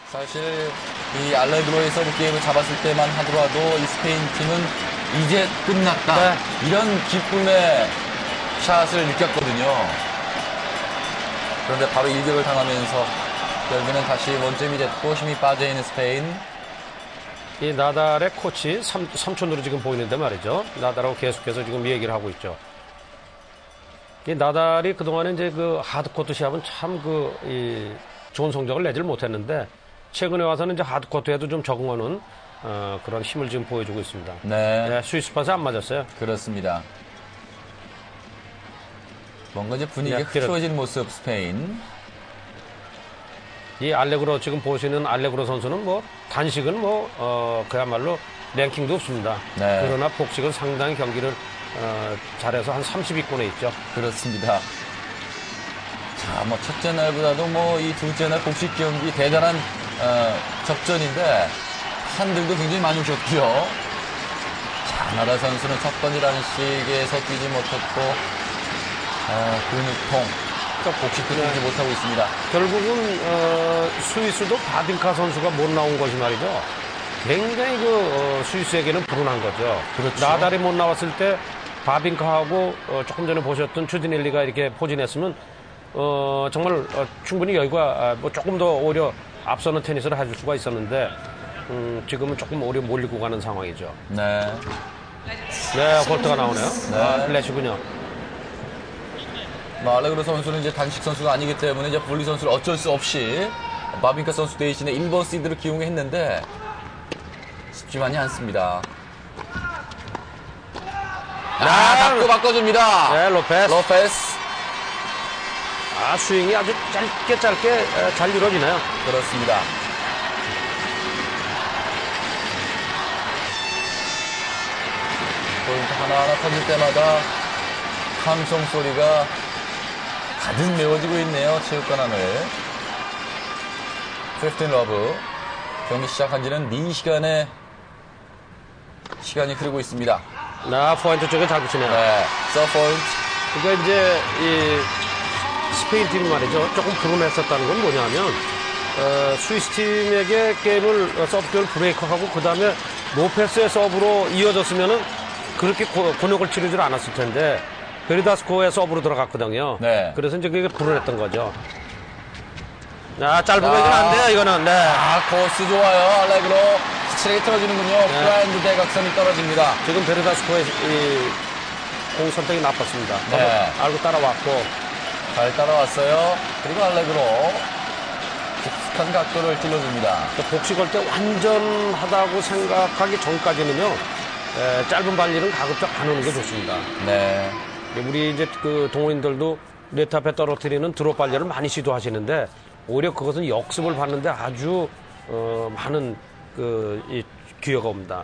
사실 이 알레그로의 서브 게임을 잡았을 때만 하더라도 이 스페인 팀은 이제 끝났다. 네. 이런 기쁨의 샷을 느꼈거든요. 그런데 바로 일격을 당하면서 결국에는 다시 원점이 됐고 힘이 빠져있는 스페인. 이 나달의 코치 삼촌으로 지금 보이는데 말이죠. 나달하고 계속해서 지금 얘기를 하고 있죠. 이 나달이 그동안에 이제 그 하드코트 시합은 참 좋은 성적을 내질 못했는데 최근에 와서는 이제 하드코트에도 좀 적응하는 그런 힘을 지금 보여주고 있습니다. 네. 스위스 팟에 안 맞았어요. 그렇습니다. 뭔가 이제 분위기가 네, 흐트러진 모습 스페인. 이 알레그로 지금 보시는 알레그로 선수는 뭐 단식은 그야말로 랭킹도 없습니다. 네. 그러나 복식은 상당히 경기를 잘해서 한 30위권에 있죠. 그렇습니다. 자, 뭐 첫째 날보다도 뭐 이 둘째 날 복식 경기 대단한 접전인데 팬들도 굉장히 많이 오셨고요. 자, 나달 선수는 첫 번째 단식에서 뛰지 못했고 근육통, 또 복식도 뛰지 못하고 있습니다. 결국은 스위스도 바빈카 선수가 못 나온 것이 말이죠. 굉장히 스위스에게는 불운한 거죠. 그렇죠. 나달이 못 나왔을 때 바빈카하고 조금 전에 보셨던 추디넬리가 이렇게 포진했으면 정말 충분히 여유가 조금 더 오히려 앞서는 테니스를 해줄 수가 있었는데 지금은 조금 오히려 몰리고 가는 상황이죠. 네. 네, 볼트가 나오네요. 네. 플래시군요. 알레그로 선수는 이제 단식 선수가 아니기 때문에 이제 볼리 선수를 어쩔 수 없이 바빈카 선수 대신에 1번 시드를 기용했는데 쉽지만이 않습니다. 각도 바꿔줍니다. 네, 로페스. 스윙이 아주 짧게 잘 이루어지네요. 그렇습니다. 포인트 하나하나 터질 때마다 함성 소리가 가득 메워지고 있네요. 체육관 안을. 15 러브. 경기 시작한 지는 4시간의 시간이 흐르고 있습니다. 포인트 쪽에 잘 붙이네요. 네. 서포인트. 그러니까 이제 이 스페인 팀이 말이죠. 조금 불운했었다는 건 뭐냐면 스위스 팀에게 서브 게임을 브레이크하고 그 다음에 로페스의 서브로 이어졌으면은 그렇게 곤욕을 치르질 않았을 텐데 베르다스코의 서브로 들어갔거든요. 네. 그래서 이제 그게 불운했던 거죠. 짧은 거는 안 돼요, 이거는. 네. 코스 좋아요. 알레그로. 스트레이트 틀어주는군요. 블라인드 대각선이 떨어집니다. 지금 베르다스코의 공 선택이 나빴습니다. 네. 알고 따라왔고. 잘 따라왔어요. 그리고 알레그로. 깊숙한 각도를 찔러줍니다. 복식할 때 완전하다고 생각하기 전까지는요, 짧은 발리는 가급적 안 오는 게 좋습니다. 네. 우리 이제 그 동호인들도 네트 앞에 떨어뜨리는 드롭 발리를 많이 시도하시는데, 오히려 그것은 역습을 받는데 아주, 많은 기회가 옵니다.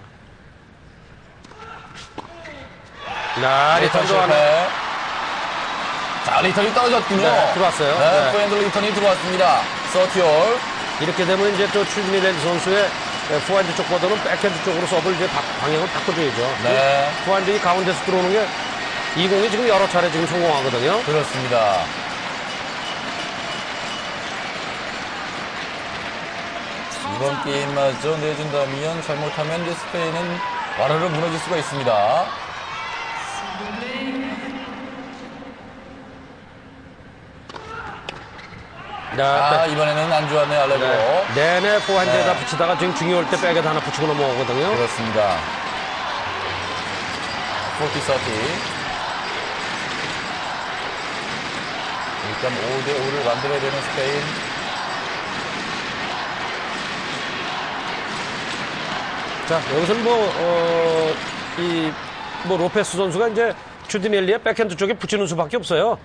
리턴 실패. 자, 리턴이 떨어졌군요. 네, 들어왔어요. 네, 포핸드 리턴이 들어왔습니다. 서티올. 이렇게 되면 이제 또 추즈니렐 선수의 포핸드 쪽보다는 백핸드 쪽으로 서브를 이제 방향을 바꿔줘야죠. 네. 포핸드이 가운데서 들어오는 게 이 공이 지금 여러 차례 지금 성공하거든요. 그렇습니다. 이번 게임마저 내준다면 잘못하면 이제 스페인은 와르르 무너질 수가 있습니다. 이번에는 안 좋았네요, 알레그로. 내내 포핸드에다 네. 붙이다가 지금 중요할 때 백에다 하나 붙이고 넘어오거든요. 그렇습니다. 40-30. 일단 5대5를 만들어야 되는 스페인. 자, 여기서는 로페스 선수가 이제 추디넬리의 백핸드 쪽에 붙이는 수밖에 없어요.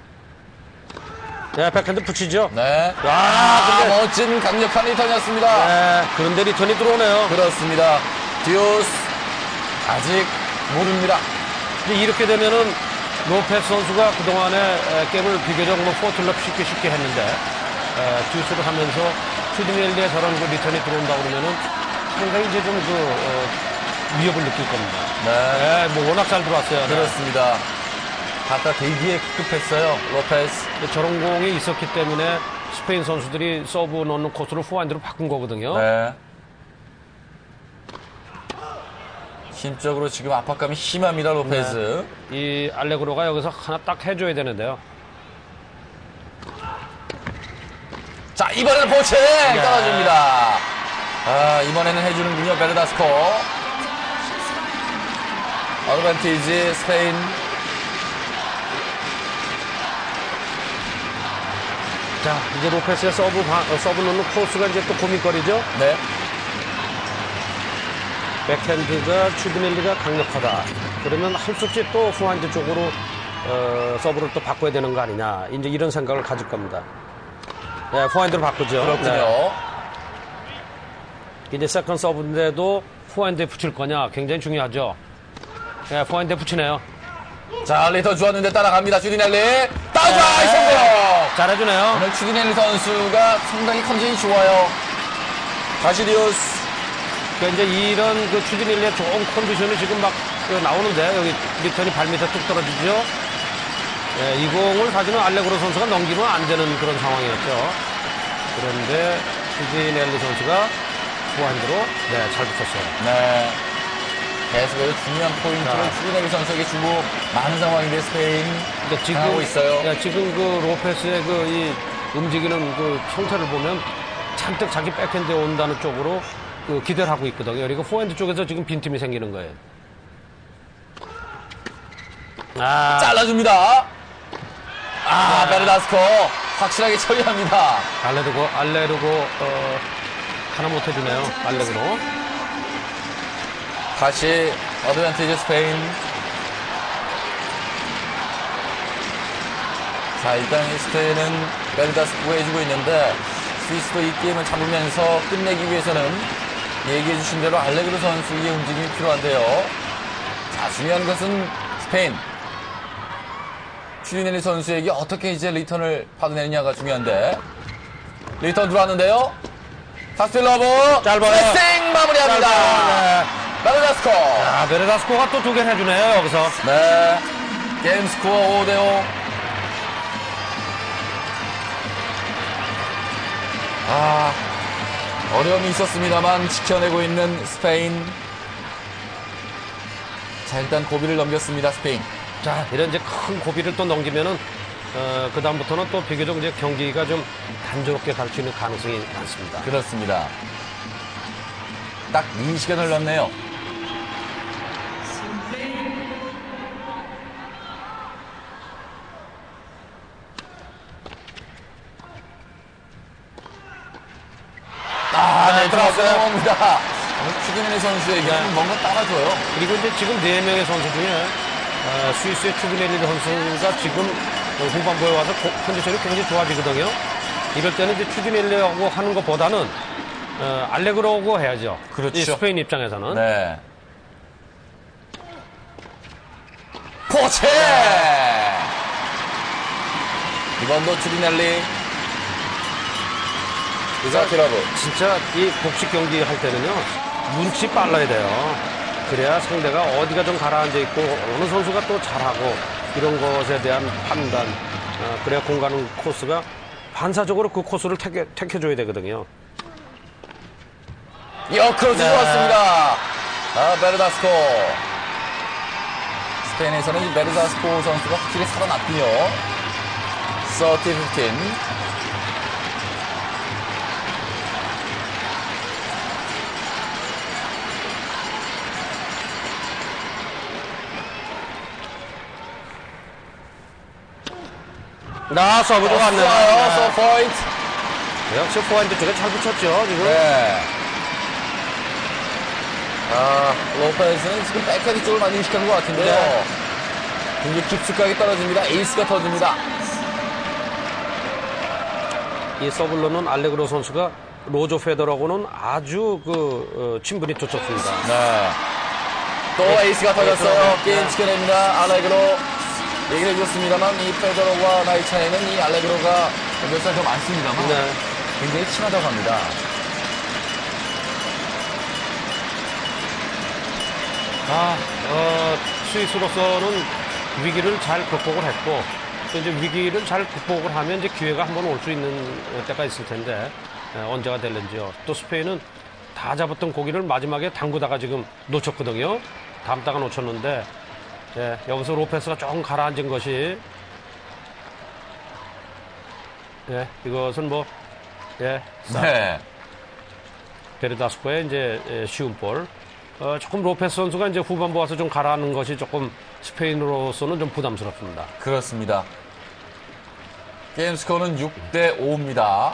네, 백핸드 붙이죠. 네. 근데 멋진 강력한 리턴이었습니다. 네, 그런데 리턴이 들어오네요. 그렇습니다. 디오스 아직 모릅니다. 근데 이렇게 되면은 로페스 선수가 그동안에 게임을 비교적 포틀럽 쉽게 했는데 듀스를 하면서 추디넬리의 저런 리턴이 들어온다 그러면은 상당히 이제 좀 위협을 느낄 겁니다. 네. 워낙 잘 들어왔어요. 그렇습니다. 갖다 대기에 급급했어요. 로페스. 저런 공이 있었기 때문에 스페인 선수들이 서브 넣는 코스를 후반대로 바꾼 거거든요. 네. 심적으로 지금 압박감이 심합니다, 로페즈. 이 알레그로가 여기서 하나 딱 해줘야 되는데요. 자, 이번에는 보칭 떨어집니다. 아, 이번에는 해주는군요, 베르다스코. 어드밴티지 스페인. 자, 이제 로페스의 서브 넣는 코스가 이제 또 고민거리죠. 네. 백핸드가 추드넬리가 강력하다. 그러면 할 수 없이 또 후한대 쪽으로 서브를 또 바꿔야 되는 거 아니냐. 이제 이런 생각을 가질 겁니다. 네, 후한대로 바꾸죠. 그렇군요. 네. 이제 세컨 서브인데도 후한대 붙일 거냐 굉장히 중요하죠. 네, 후한대 붙이네요. 자, 리터 주었는데 따라갑니다. 주디넬리. 따라잡아! 성공! 잘해주네요. 오늘 추디넬리 선수가 상당히 컨디션이 좋아요. 가시디우스. 그러니까 이제 이런 그 추드넬리의 좋은 컨디션이 지금 막 나오는데 여기 리턴이 발 밑에 뚝 떨어지죠. 네, 이 공을 사실은 알레그로 선수가 넘기면 안 되는 그런 상황이었죠. 그런데 추디넬리 선수가 후한대로 네, 잘 붙였어요. 네. 계속해서 중요한 포인트를 추디넬리 선수에게 주고 많은 상황인데 스페인 그러니까 당하고 있어요. 네, 지금 그 로페스의 그 이 움직이는 그 형태를 보면 잔뜩 자기 백핸드에 온다는 쪽으로 그 기대를 하고 있거든요. 그리고 포핸드 쪽에서 지금 빈틈이 생기는 거예요. 아, 잘라줍니다. 아, 베르다스코 확실하게 처리합니다. 알레르고 하나 못 해주네요. 알레그로. 다시 어드밴티지 스페인. 자, 일단 이 스페인은 베르다스코가 해주고 있는데 스위스도 이 게임을 잡으면서 끝내기 위해서는 얘기해 주신 대로 알레그로 선수의 움직임이 필요한데요. 자, 중요한 것은 스페인. 추리넬리 선수에게 어떻게 이제 리턴을 받아내느냐가 중요한데. 리턴 들어왔는데요. 타스틸러브. 짧아요. 쌩 마무리합니다. 네. 베르다스코. 아, 베르다스코가 또 두 개를 해주네요, 여기서. 네. 게임 스코어 5대5. 아, 어려움이 있었습니다만 지켜내고 있는 스페인. 자, 일단 고비를 넘겼습니다, 스페인. 자, 이런 이제 큰 고비를 또 넘기면은, 그다음부터는 또 비교적 이제 경기가 좀 단조롭게 갈 수 있는 가능성이 많습니다. 그렇습니다. 딱 이 시간을 넣네요. 네, 들어갔어요. 니다 추기넬리 선수에게는 뭔가 따라줘요. 그리고 이제 지금 4명의 선수 중에, 스위스의 추기넬리 선수가 지금 후반부에 와서 컨디션이 굉장히 좋아지거든요. 이럴 때는 이제 추기넬리하고 하는 것보다는, 알레그로하고 해야죠. 그렇죠. 이 스페인 입장에서는. 네. 포체! 이번도 추기넬리. 이사키라브. 진짜 이 복식 경기 할 때는요, 눈치 빨라야 돼요. 그래야 상대가 어디가 좀 가라앉아 있고, 어느 선수가 또 잘하고, 이런 것에 대한 판단, 그래야 공간 코스가 반사적으로 그 코스를 택해줘야 되거든요. 역으로 들어왔습니다. 아, 베르다스코. 스페인에서는 이 베르다스코 선수가 확실히 살아났군요. 30-15. 서브 좋았네요. 서 포인트. 역시 포핸드 쪽에 잘 붙였죠, 지금. 네. 아, 로페즈는 지금 백헤드 쪽을 많이 인식하는 것 같은데요. 네. 굉장히 깊숙하게 떨어집니다. 에이스가 터집니다. 이 서블로는 알레그로 선수가 로저 페더라고는 아주 친분이 두텁습니다. 네. 또 에이스가 터졌어요. 게임 지켜냅니다. 알레그로. 얘기를 해줬습니다만, 이 페더러와 나이 차이는 이 알레그로가 몇 살 더 많습니다만, 네. 굉장히 친하다고 합니다. 스위스로서는 위기를 잘 극복을 했고, 또 이제 위기를 잘 극복을 하면 이제 기회가 한번 올 수 있는 때가 있을 텐데 언제가 될는지요. 또 스페인은 다 잡았던 고기를 마지막에 담그다가 지금 놓쳤거든요. 담다가 놓쳤는데 예, 여기서 로페스가 조금 가라앉은 것이 예, 이것은 뭐 예, 네. 베르다스코의 이제 쉬운 볼. 조금 로페스 선수가 이제 후반부 와서 좀 가라앉는 것이 조금 스페인으로서는 좀 부담스럽습니다. 그렇습니다. 게임 스코어는 6대 5입니다.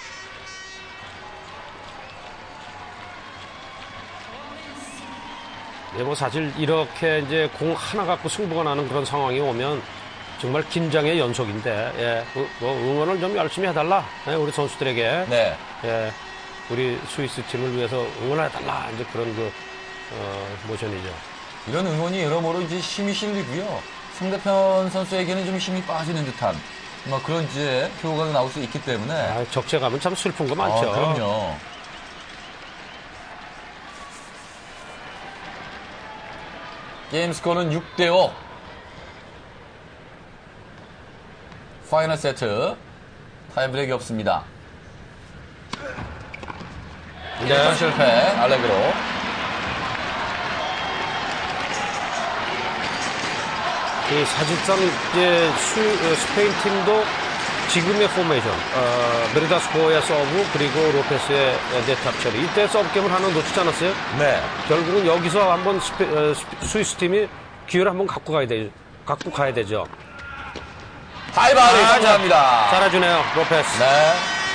예, 뭐 사실 이렇게 이제 공 하나 갖고 승부가 나는 그런 상황이 오면 정말 긴장의 연속인데, 예, 뭐 응원을 좀 열심히 해달라, 예, 우리 선수들에게, 네. 예, 우리 스위스 팀을 위해서 응원해달라, 이제 그런 모션이죠. 이런 응원이 여러모로 이제 힘이 실리고요. 상대편 선수에게는 좀 힘이 빠지는 듯한 뭐 그런 이제 효과가 나올 수 있기 때문에. 아, 적재감은 참 슬픈 거 많죠. 그럼요. 게임 스코어는 6대 5. 파이널 세트. 타임브레이크 없습니다. 네. 실패. 알레그로. 사실상 이제 스페인 팀도 지금의 포메이션, 메르다스코의 서브 그리고 로페스의 네트업 처리 이때 서브 게임을 하나 놓치지 않았어요? 네. 결국은 여기서 한번 스위스 팀이 기회를 한번 갖고 가야 되죠. 하이바리 성공합니다. 잘해주네요, 로페스. 네.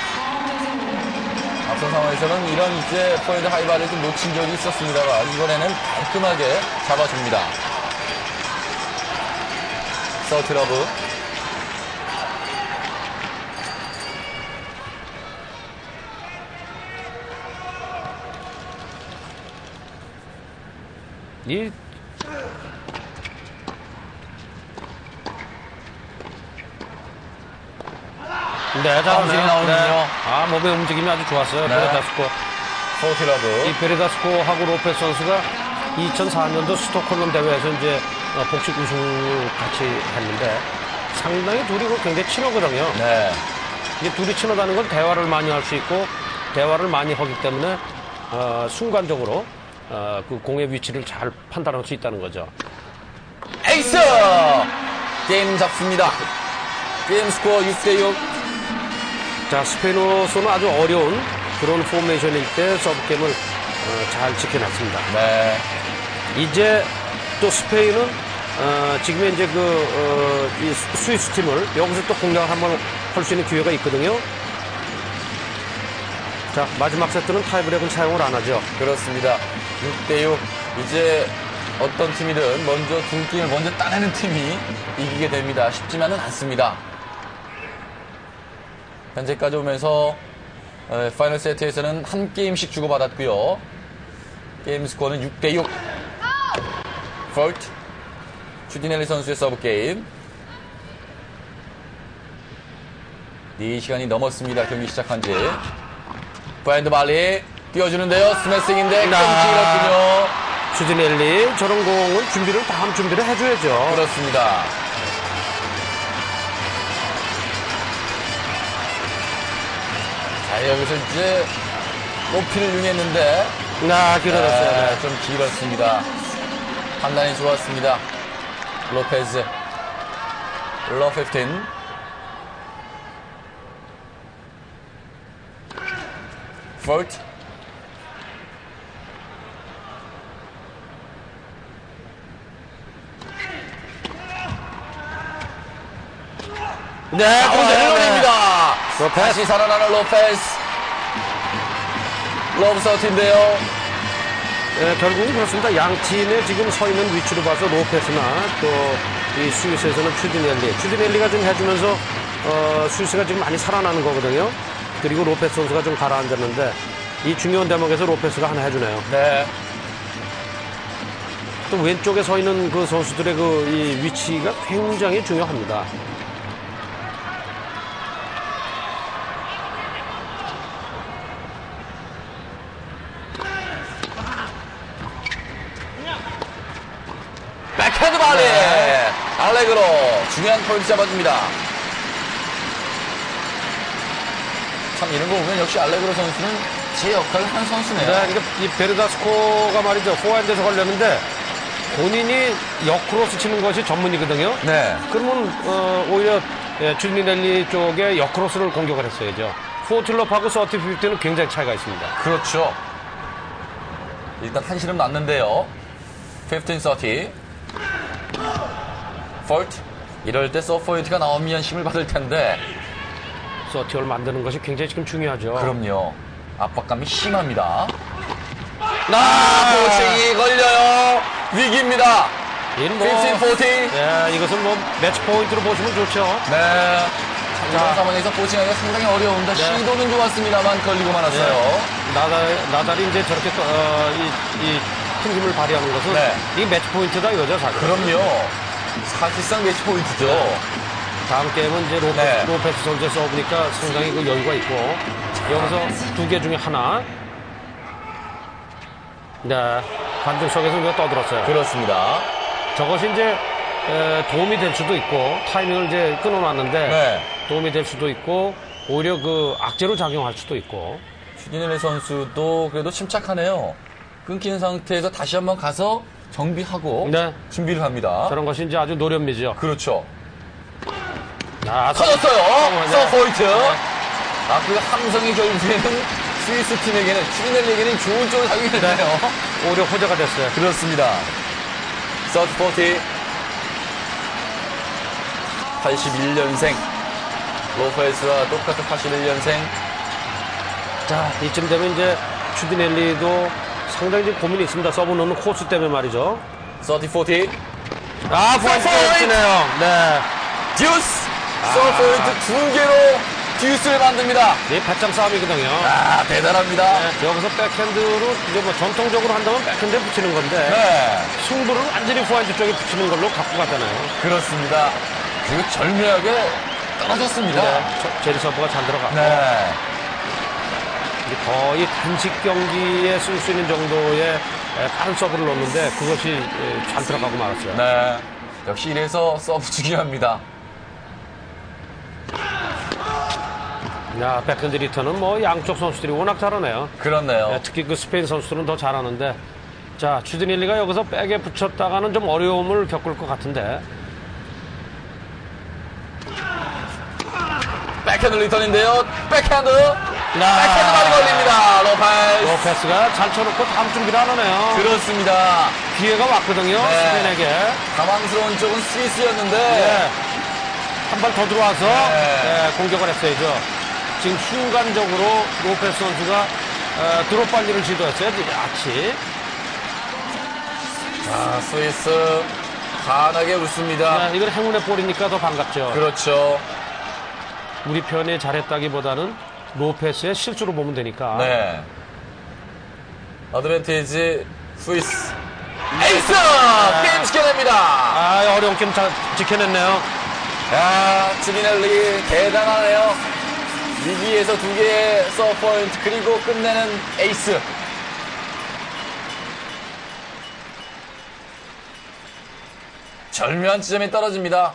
앞선 상황에서는 이런 이제 포인트 하이바를 좀 놓친 적이 있었습니다만 이번에는 깔끔하게 잡아줍니다. 서티러브. 이 네, 다음질이 잘하네요. 나오는군요. 네. 아, 몸의 움직임이 아주 좋았어요. 네. 베르다스코. 서티러브. 이 베르다스코하고 로페스 선수가 2004년도 스톡홀름 대회에서 이제 복식 우승을 같이 했는데 상당히 둘이 굉장히 친하거든요. 네. 이게 둘이 친하다는 건 대화를 많이 할 수 있고 대화를 많이 하기 때문에 순간적으로 그 공의 위치를 잘 판단할 수 있다는 거죠. 에이스! 게임 잡습니다. 게임 스코어 6대 6. 자, 스페인으로서는 아주 어려운 그런 포메이션일 때 서브게임을 잘 지켜냈습니다. 네. 이제 또 스페인은 지금 이제 이 스위스 팀을 여기서 또 공략을 한번 할 수 있는 기회가 있거든요. 자, 마지막 세트는 타이브레이크는 사용을 안 하죠. 그렇습니다. 6대 6. 이제 어떤 팀이든 먼저 두 게임을 먼저 따내는 팀이 이기게 됩니다. 쉽지만은 않습니다. 현재까지 오면서 파이널 세트에서는 한 게임씩 주고받았고요. 게임 스코어는 6대 6. 폴트. 추디넬리 선수의 서브 게임. 4시간이 넘었습니다. 경기 시작한 지. 브라인드 발리 띄워주는데요. 스매싱인데 끊기었군요. 추디넬리 저런 공은 다음 준비를 해줘야죠. 그렇습니다. 자, 여기서 이제 높이를 응했는데 길어졌어요. 네. 좀 길었습니다. 판단이 좋았습니다. 로페즈. 러 15. 폴트. 네, 왼손입니다. 로페스. 다시 살아나는 로페스. 러브 서티인데요. 네, 결국은 그렇습니다. 양 팀의 지금 서 있는 위치로 봐서 로페스나 또 이 스위스에서는 추디넬리가 좀 해주면서 스위스가 지금 많이 살아나는 거거든요. 그리고 로페스 선수가 좀 가라앉았는데 이 중요한 대목에서 로페스가 하나 해주네요. 네. 또 왼쪽에 서 있는 그 선수들의 이 위치가 굉장히 중요합니다. 백핸드 발리. 알레그로 중요한 포인트 잡아줍니다. 이런 거 보면 역시 알레그로 선수는 제 역할을 한 선수네요. 네, 그러니까 이 베르다스코가 말이죠. 포핸드에서 걸렸는데 본인이 역크로스 치는 것이 전문이거든요. 네. 그러면 오히려 주디넬리 쪽에 역크로스를 공격을 했어야죠. 포틀럽하고 서티피프트는 굉장히 차이가 있습니다. 그렇죠. 일단 한시름 났는데요. 15-30. 폴트. 이럴 때 서포인트가 나오면 힘을 받을 텐데. 서티를 만드는 것이 굉장히 지금 중요하죠. 그럼요. 압박감이 심합니다. 나 코칭이 걸려요. 위기입니다. 15-40. 네, 이것은 뭐 매치 포인트로 보시면 좋죠. 네. 이런 상황에서 코칭하기가 상당히 어려운데 시도는 좋았습니다만 걸리고 말았어요. 나달이 이제 저렇게 이 큰 힘을 발휘하는 것은 네. 이 매치 포인트다 이거죠, 사실. 그럼요. 사실상 매치 포인트죠. 다음 게임은 이제 네. 로페스 선수의 서브니까 상당히 그 여유가 있고 여기서 두 개 중에 하나. 네, 관중 속에서 우리가 떠들었어요. 그렇습니다. 저것이 이제 도움이 될 수도 있고 타이밍을 이제 끊어놨는데 네. 도움이 될 수도 있고 오히려 그 악재로 작용할 수도 있고. 슈디넬리 선수도 그래도 침착하네요. 끊긴 상태에서 다시 한번 가서 정비하고 네. 준비를 합니다. 저런 것이 이제 아주 노련미죠. 그렇죠. 아, 터졌어요. 네. 서포인트. 그 함성이 결국에는 스위스 팀에게는 슈디넬리에게는 좋은 쪽으로 작용이 되네요. 오히려 호재가 됐어요. 그렇습니다. 서포티 81년생 로페스와 똑같은 81년생. 자, 이쯤 되면 이제 추디넬리도 상당히 지금 고민이 있습니다. 서브 넣는 코스 때문에 말이죠. 30-40 아, 포인트네요. 네. 듀스 서포인트 두 개로 듀스를 만듭니다. 이 배짱 싸움이거든요. 아, 대단합니다. 네, 여기서 백핸드로 이제 뭐 전통적으로 한다면 백핸드에 붙이는 건데 네, 승부를 완전히 포핸드 쪽에 붙이는 걸로 갖고 갔잖아요. 그렇습니다. 그리고 절묘하게 떨어졌습니다. 제리 서브가 잘 들어갔고 네. 거의 단식 경기에 쓸 수 있는 정도의 빠른 서브를 넣었는데 그것이 잘 들어가고 말았어요. 네. 역시 이래서 서브 중요합니다. 야, 백핸드 리턴은 뭐 양쪽 선수들이 워낙 잘하네요. 그렇네요. 특히 그 스페인 선수들은 더 잘하는데 자, 추드닐리가 여기서 백에 붙였다가는 좀 어려움을 겪을 것 같은데 백핸드 리턴인데요. 백핸드 많이 걸립니다. 로페스가 잘 쳐놓고 다음 준비를 안 하네요. 그렇습니다. 기회가 왔거든요. 네. 스페인에게. 당황스러운 쪽은 스위스였는데 네. 한 발 더 들어와서 네. 공격을 했어야죠. 지금 순간적으로 로페스 선수가 드롭 발리를 시도했어요. 아치. 자, 스위스 환하게 웃습니다. 이건 행운의 볼이니까 더 반갑죠. 그렇죠. 우리 편이 잘했다기보다는 로페스의 실수로 보면 되니까. 네. 어드밴티지 스위스. 에이스! 게임 지켜냅니다. 아, 어려운 게임 잘 지켜냈네요. 야, 슈디넬리 대단하네요. 위기에서 두 개의 서포인트 그리고 끝내는 에이스. 절묘한 지점에 떨어집니다.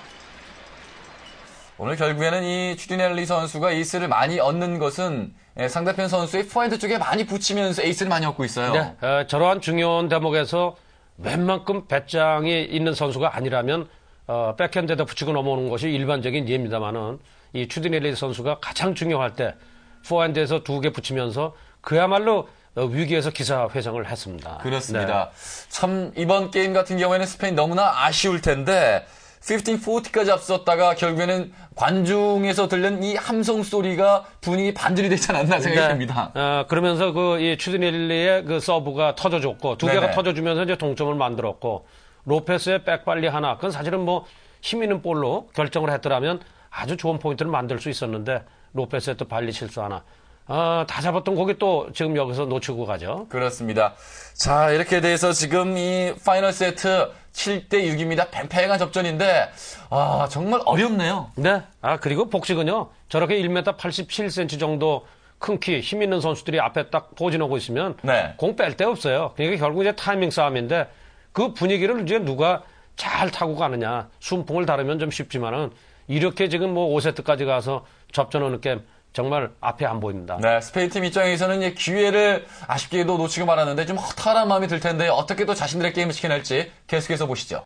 오늘 결국에는 이 슈디넬리 선수가 에이스를 많이 얻는 것은 상대편 선수의 포핸드 쪽에 많이 붙이면서 에이스를 많이 얻고 있어요. 네, 저러한 중요한 대목에서 웬만큼 배짱이 있는 선수가 아니라면 백핸드에다 붙이고 넘어오는 것이 일반적인 예입니다만은 이 추디넬리 선수가 가장 중요할 때 포핸드에서 두 개 붙이면서 그야말로 위기에서 기사회생을 했습니다. 그렇습니다. 참 이번 게임 같은 경우에는 스페인 너무나 아쉬울 텐데 15-40까지 앞섰다가 결국에는 관중에서 들린 이 함성 소리가 분위기 반전이 되지 않았나 생각이 듭니다. 그러면서 이 추디넬리의 그 서브가 터져줬고 두 개가 네네. 터져주면서 이제 동점을 만들었고 로페스의 백발리 하나 그건 사실은 뭐 힘 있는 볼로 결정을 했더라면 아주 좋은 포인트를 만들 수 있었는데 로페스의 또 발리 실수 하나 다 잡았던 곡이 또 지금 여기서 놓치고 가죠. 그렇습니다. 자, 이렇게 돼서 지금 이 파이널 세트 7대6입니다. 팽팽한 접전인데 정말 어렵네요. 네. 그리고 복식은요. 저렇게 1m 87cm 정도 큰 키, 힘 있는 선수들이 앞에 딱 포진하고 있으면 네. 공 뺄 데 없어요. 그러니까 결국 이제 타이밍 싸움인데 그 분위기를 이제 누가 잘 타고 가느냐. 순풍을 다루면 좀 쉽지만은 이렇게 지금 뭐 5세트까지 가서 접전하는 게임 정말 앞에 안 보입니다. 네, 스페인 팀 입장에서는 이 기회를 아쉽게도 놓치고 말았는데 좀 허탈한 마음이 들 텐데 어떻게 또 자신들의 게임을 지켜낼지 계속해서 보시죠.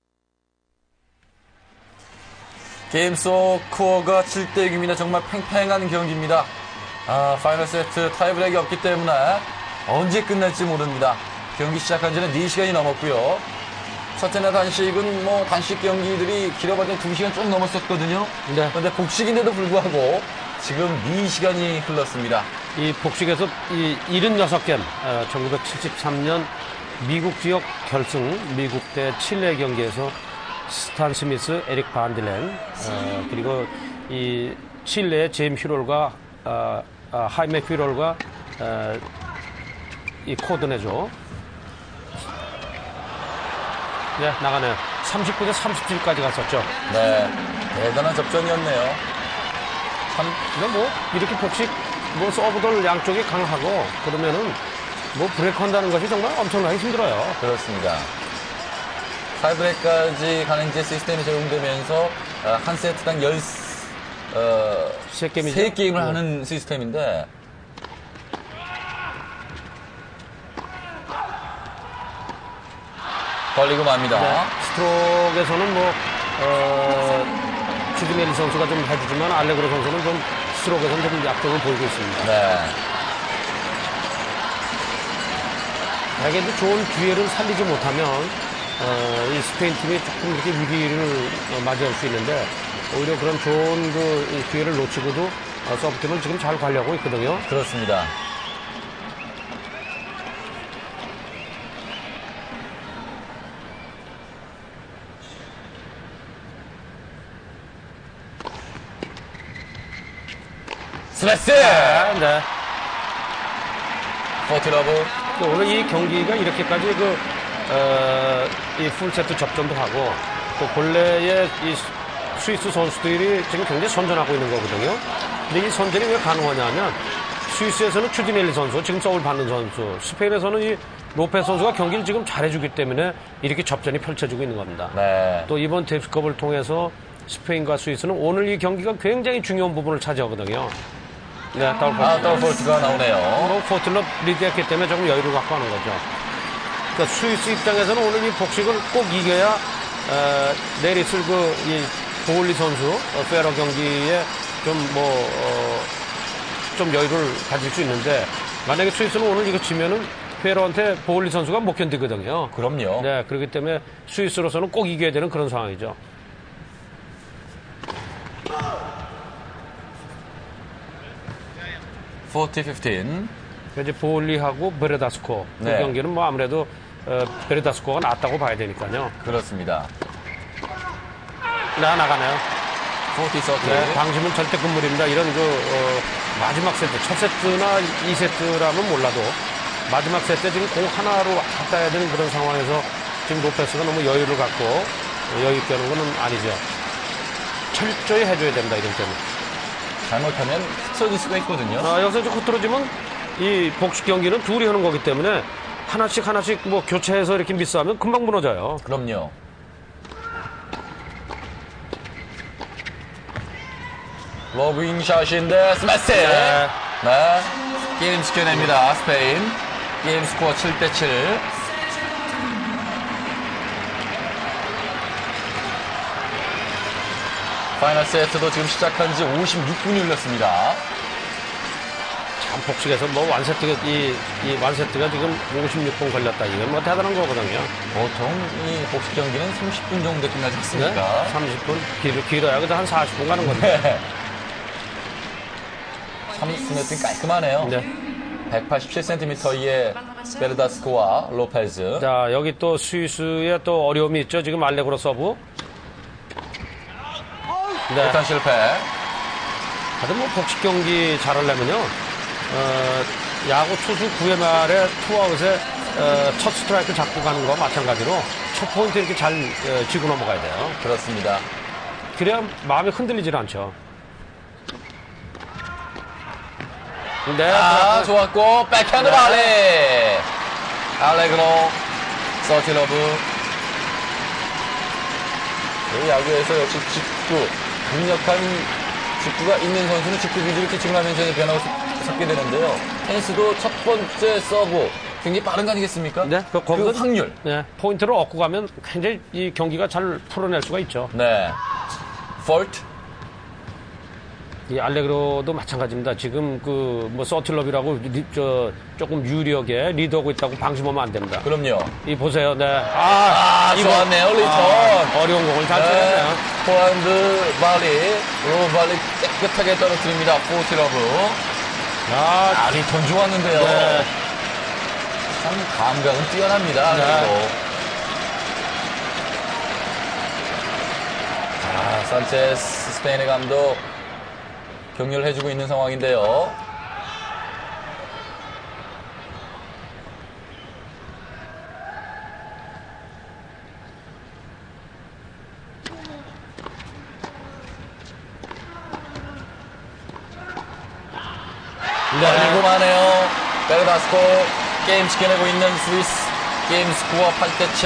게임 속 스코어가 7대 6입니다. 정말 팽팽한 경기입니다. 파이널 세트 타이브레이크가 없기 때문에 언제 끝날지 모릅니다. 경기 시작한 지는 4시간이 넘었고요. 첫째나 단식은 뭐 단식 경기들이 길어봤자 2시간 좀 넘었었거든요. 네. 그런데 복식인데도 불구하고 지금 4시간이 흘렀습니다. 이 복식에서 이 76게임, 1973년 미국 지역 결승, 미국 대 칠레 경기에서 스탄 스미스, 에릭 반딜렌, 그리고 이 칠레의 제임 휘롤과, 하이메 휘롤과, 이 코드네죠. 네, 나가네요. 39대 37까지 갔었죠. 네, 대단한 접전이었네요. 근데 뭐, 이렇게 복식, 뭐, 서브들 양쪽이 강하고, 그러면은, 뭐, 브레이크 한다는 것이 정말 엄청나게 힘들어요. 그렇습니다. 타이브레이크까지 가는 이제 시스템이 적용되면서 한 세트당 세 게임이죠? 3게임을 하는 시스템인데 걸리고 맙니다. 네, 스트로크에서는 뭐, 추디멜리 선수가 좀 해주지만, 알레그로 선수는 좀 스트로크에서는 좀 약점을 보이고 있습니다. 네. 만약에 이제 좋은 기회를 살리지 못하면, 이 스페인 팀이 조금 이렇게 위기를 맞이할 수 있는데, 오히려 그런 좋은 그 기회를 놓치고도 서브팀을 지금 잘 관리하고 있거든요. 그렇습니다. 스매스! 네. 포티러브. 오늘 이 경기가 이렇게까지 이 풀세트 접전도 하고, 또 본래의 이 스위스 선수들이 지금 굉장히 선전하고 있는 거거든요. 근데 이 선전이 왜 가능하냐면, 스위스에서는 추디넬리 선수, 지금 서울 받는 선수, 스페인에서는 이 로페 선수가 경기를 지금 잘해주기 때문에 이렇게 접전이 펼쳐지고 있는 겁니다. 네. 또 이번 데이비스컵을 통해서 스페인과 스위스는 오늘 이 경기가 굉장히 중요한 부분을 차지하거든요. 네, 더블 포트가 나오네요. 뭐 포틀러 리드했기 때문에 조금 여유를 갖고 하는 거죠. 그러니까 스위스 입장에서는 오늘 이 복식을 꼭 이겨야 내일 있을 이 보울리 선수 페러 경기에 좀 여유를 가질 수 있는데, 만약에 스위스는 오늘 이거 치면은 페러한테 보울리 선수가 못 견디거든요. 그럼요. 네, 그렇기 때문에 스위스로서는 꼭 이겨야 되는 그런 상황이죠. 40-15. 이제 보울리하고 베르다스코 그 네. 경기는 뭐 아무래도 베르다스코가 낫다고 봐야 되니까요. 그렇습니다. 나가네요. 40-30. 네, 방심은 절대 금물입니다. 이런 마지막 세트, 첫 세트나 2세트라면 몰라도 마지막 세트에 지금 공 하나로 갔다 해야 되는 그런 상황에서 지금 로페스가 너무 여유를 갖고 여유 있게 하는 건 아니죠. 철저히 해줘야 됩니다. 이런 때는. 잘못하면 흐트러질 수가 있거든요. 여기서 이제 흐트러지면 이 복식 경기는 둘이 하는 거기 때문에 하나씩 뭐 교체해서 이렇게 미스하면 금방 무너져요. 그럼요. 로빙 샷인데 스매시! 네. 네. 게임 지켜냅니다. 스페인. 게임 스코어 7대7. 파이널 세트도 지금 시작한 지 56분이 흘렀습니다. 참 복식에서 뭐 완세트가 이 완세트가 지금 56분 걸렸다. 이건 뭐 대단한 거거든요. 보통 이 복식 경기는 30분 정도 끝나지 않습니까? 30분 길어야 그래도 한 40분 가는 건데. 네. 참 스매팅 깔끔하네요. 네. 187cm의 베르다스코와 로페즈. 자, 여기 또 스위스의 또 어려움이 있죠. 지금 알레그로 서브. 네. 일단 실패. 하여튼 뭐 복식 경기 잘하려면요. 야구 투수 9회 말에 투아웃에 첫 스트라이크 잡고 가는 거 마찬가지로 첫 포인트 이렇게 잘 쥐고 넘어가야 돼요. 그렇습니다. 그래야 마음이 흔들리질 않죠. 네. 좋았고, 백핸드 발리. 알레그로, 서티러브. 이 야구에서 역시 직구, 강력한 직구가 있는 선수는 직구 위주로 피칭을 하면서 이제 변화가 섞게 되는데요. 펜스도 첫 번째 서브 굉장히 빠른 거 아니겠습니까? 네, 그 거기서 확률. 네, 포인트를 얻고 가면 굉장히 이 경기가 잘 풀어낼 수가 있죠. 네. 폴트. 이 알레그로도 마찬가지입니다. 지금 그 뭐 서틀럽이라고 조금 유리하게 리드하고 있다고 방심하면 안 됩니다. 그럼요. 이 보세요. 네. 이거 좋았네요. 리턴. 어려운 공을 잘 쳐냈네요. 포핸드 발리, 로발리 깨끗하게 떨어뜨립니다. 포티러브. 리턴 좋았는데요. 네. 참 감각은 뛰어납니다. 네. 그리고. 산체스 스페인의 감독 격려를 해주고 있는 상황인데요. 네. 궁금하네요. 베르다스코 게임 지켜내고 있는 스위스 게임 스코어 8대7.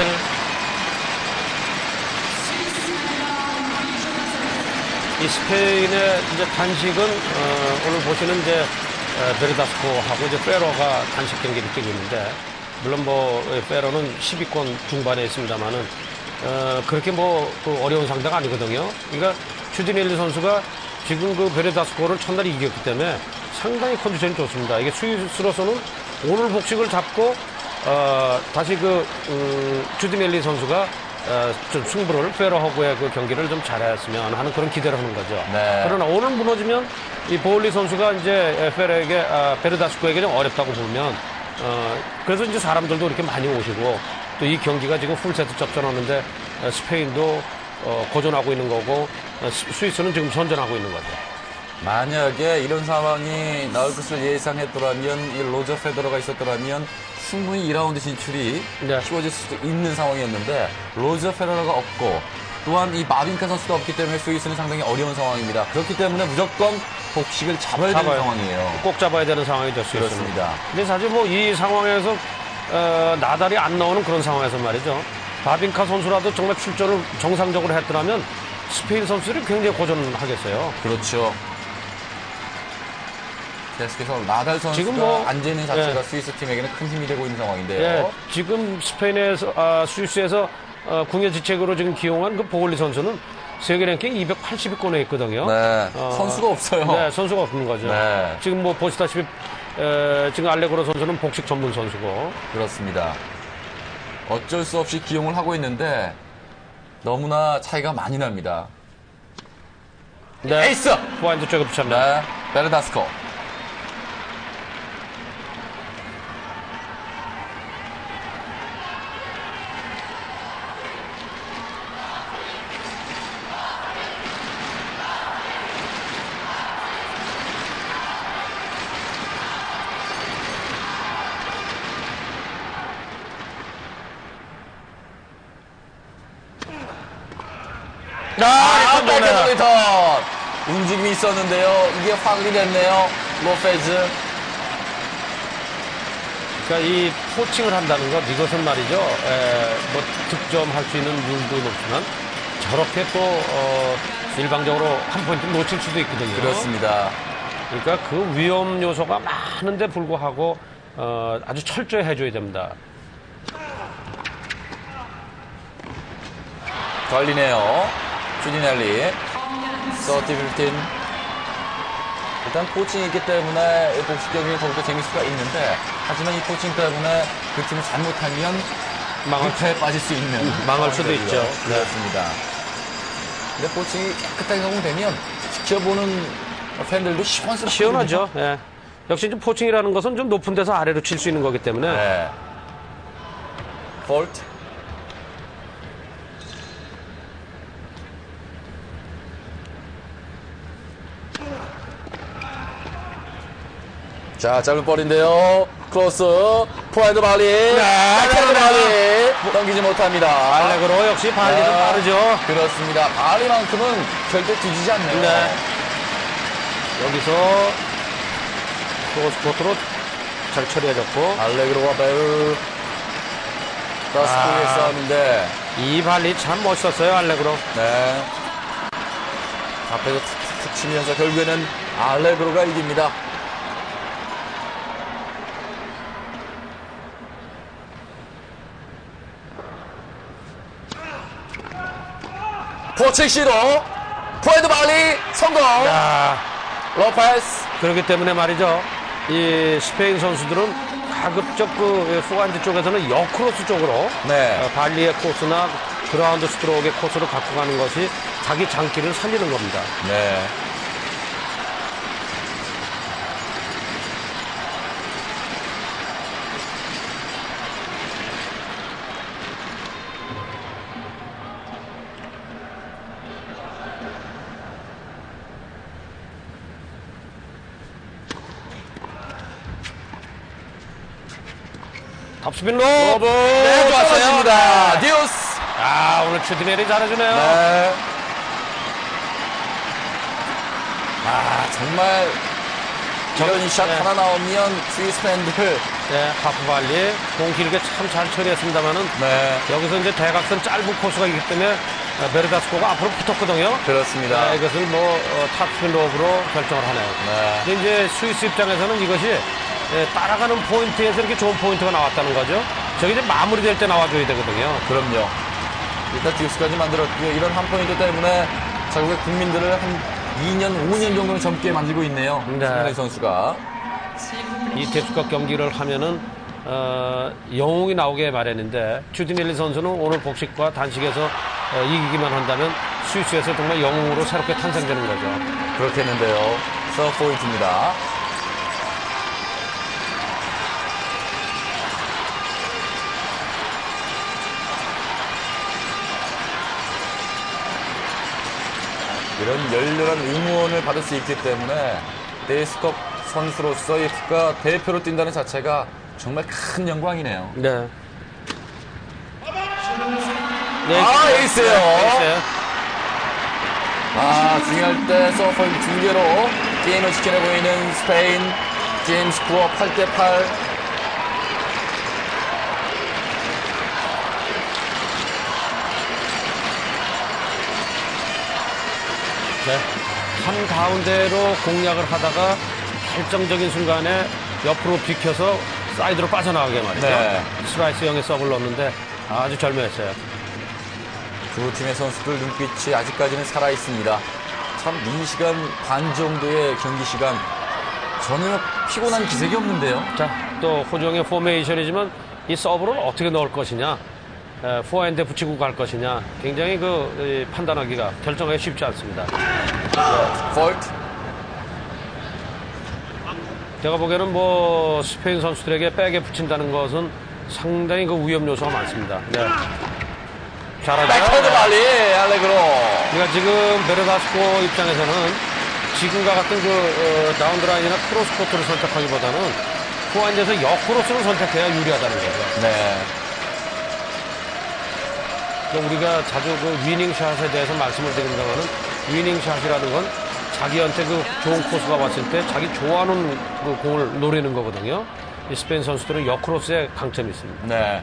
이 스페인의 이제 단식은 오늘 보시는 이제 베르다스코하고 이제 페로가 단식 경기를 뛰고 있는데 물론 뭐 페로는 10위권 중반에 있습니다만은 그렇게 그 어려운 상대가 아니거든요. 그러니까 슈디넬리 선수가 지금 그 베르다스코를 첫날 이겼기 때문에 상당히 컨디션이 좋습니다. 이게 스위스로서는 오늘 복식을 잡고 다시 주디넬리 선수가 좀 승부를 페로하고의 그 경기를 좀 잘했으면 하는 그런 기대를 하는 거죠. 네. 그러나 오늘 무너지면 이 보울리 선수가 이제 페로에게 베르다스코에게 좀 어렵다고 보면 그래서 이제 사람들도 이렇게 많이 오시고 또 이 경기가 지금 풀세트 접전하는데 스페인도 고전하고 있는 거고 스위스는 지금 선전하고 있는 거죠. 만약에 이런 상황이 나올 것을 예상했더라면 이 로저 페더러가 있었더라면 충분히 2라운드 진출이 네. 쉬워질 수도 있는 상황이었는데 로저 페더러가 없고 또한 이 마빈카 선수도 없기 때문에 스위스는 상당히 어려운 상황입니다. 그렇기 때문에 무조건 복식을 잡아야 되는 상황이에요. 꼭 잡아야 되는 상황이 될 수 있습니다. 그렇습니다. 근데 사실 뭐 이 상황에서 나달이 안 나오는 그런 상황에서 말이죠. 바빈카 선수라도 정말 출전을 정상적으로 했더라면 스페인 선수들이 굉장히 고전하겠어요. 그렇죠. 계속해서 나달 선수가 지금 뭐, 앉아있는 자체가 예. 스위스 팀에게는 큰 힘이 되고 있는 상황인데요. 예, 지금 스페인에서 스위스에서 궁예지책으로 지금 기용한 그 보글리 선수는 세계 랭킹 280위권에 있거든요. 네, 선수가 없어요. 네, 선수가 없는 거죠. 네. 지금 뭐 보시다시피 지금 알레그로 선수는 복식 전문 선수고. 그렇습니다. 어쩔 수 없이 기용을 하고 있는데 너무나 차이가 많이 납니다. 네. 에이스! 포핸드 쪽에 붙였네요. 네, 베르다스코. 백핸드 리턴! 움직임이 있었는데요. 이게 파울이 됐네요. 로페즈. 그러니까 이 포칭을 한다는 것, 이것은 말이죠. 뭐 득점할 수 있는 룰도 높지만 저렇게 또 일방적으로 한 포인트 놓칠 수도 있거든요. 그렇습니다. 그러니까 그 위험 요소가 많은데 불구하고 아주 철저히 해줘야 됩니다. 걸리네요. 주디넬리. 30-15. 일단 코칭이 있기 때문에 복식 경기가 더욱더 재밌을 수가 있는데 하지만 이 코칭 때문에 그 팀을 잘못하면 밑에 빠질 수 있는 망할 수도 상황이고요. 있죠. 네. 그렇습니다. 근데 코칭이 깨끗하게 성공되면 지켜보는 팬들도 시원스럽거든요. 시원하죠. 예. 역시 좀 포칭이라는 것은 좀 높은 데서 아래로 칠 수 있는 거기 때문에 네. 폴트. 자, 짧은 볼인데요. 크로스, 포핸드 발리. 백핸드 발리. 넘기지 못합니다. 알레그로 역시 발리 좀 빠르죠. 그렇습니다. 발리만큼은 절대 뒤지지 않네요. 네. 여기서 크로스코트로 잘 처리해줬고 알레그로와 베르 다스코의 싸움인데, 이 발리 참 멋있었어요. 알레그로. 네. 앞에서 툭툭 치면서 결국에는 알레그로가 이깁니다. 포책 시도 포핸드 발리 성공. 야, 로페스. 그렇기 때문에 말이죠. 이 스페인 선수들은 가급적 그 포핸드 쪽에서는 역크로스 쪽으로 네. 발리의 코스나 그라운드 스트로크의 코스를 갖고 가는 것이 자기 장기를 살리는 겁니다. 네. 탑스핀 로브. 네, 좋았어요. 좋았습니다. 디오스. 아, 오늘 추디멜이 잘해주네요. 네. 정말 이런 샷 네. 하나 나오면 스위스 팬들. 네, 하프발리 공 길게 참 잘 처리했습니다만은 네. 여기서 이제 대각선 짧은 코스가 있기 때문에 베르다스코가 앞으로 붙었거든요. 그렇습니다. 네, 이것을 뭐 탑스핀 로브로 결정을 하네요. 네. 근데 이제 스위스 입장에서는 이것이 따라가는 포인트에서 이렇게 좋은 포인트가 나왔다는 거죠. 저기 이제 마무리될 때 나와줘야 되거든요. 그럼요. 일단 디오스까지 만들었고요. 이런 한 포인트 때문에 자국의 국민들을 한 2년, 5년 정도는 젊게 만들고 있네요. 네. 손흥민 선수가. 이 대수급 경기를 하면은 영웅이 나오게 마련인데 주디멜리 선수는 오늘 복식과 단식에서 이기기만 한다면 스위스에서 정말 영웅으로 새롭게 탄생되는 거죠. 그렇겠는데요. 서브 포인트입니다. 이런 열렬한 응원을 받을 수 있기 때문에 데이스컵 선수로서의 국가 대표로 뛴다는 자체가 정말 큰 영광이네요. 네. 에이스예요. 에이스예요. 중요할 때 서브포인트 2개로 게임을 지켜내 보이는 스페인. 게임 스코어 8대8. 네. 한 가운데로 공략을 하다가 결정적인 순간에 옆으로 비켜서 사이드로 빠져나가게 말이죠. 네. 스라이스 형의 서브를 넣었는데 아주 절묘했어요. 두 팀의 선수들 눈빛이 아직까지는 살아있습니다. 참 2시간 반 정도의 경기 시간. 전혀 피곤한 기색이 없는데요. 자, 또 호종의 포메이션이지만 이 서브를 어떻게 넣을 것이냐, 포핸드에 붙이고 갈 것이냐, 굉장히 판단하기가, 결정하기 쉽지 않습니다. 폴트. 제가 보기에는 뭐 스페인 선수들에게 백에 붙인다는 것은 상당히 위험 요소가 많습니다. 네. 잘하죠. 백핸드 발리 알레그로. 그러니까 지금 베르다스코 입장에서는 지금과 같은 다운드라인이나 크로스코트를 선택하기보다는 포핸드에서 역크로스를 선택해야 유리하다는 거죠. 네. 우리가 자주 위닝샷에 대해서 말씀을 드린다면은 위닝샷이라는 건 자기한테 좋은 코스가 왔을 때 자기 좋아하는 공을 노리는 거거든요. 이 스페인 선수들은 역크로스에 강점이 있습니다. 네.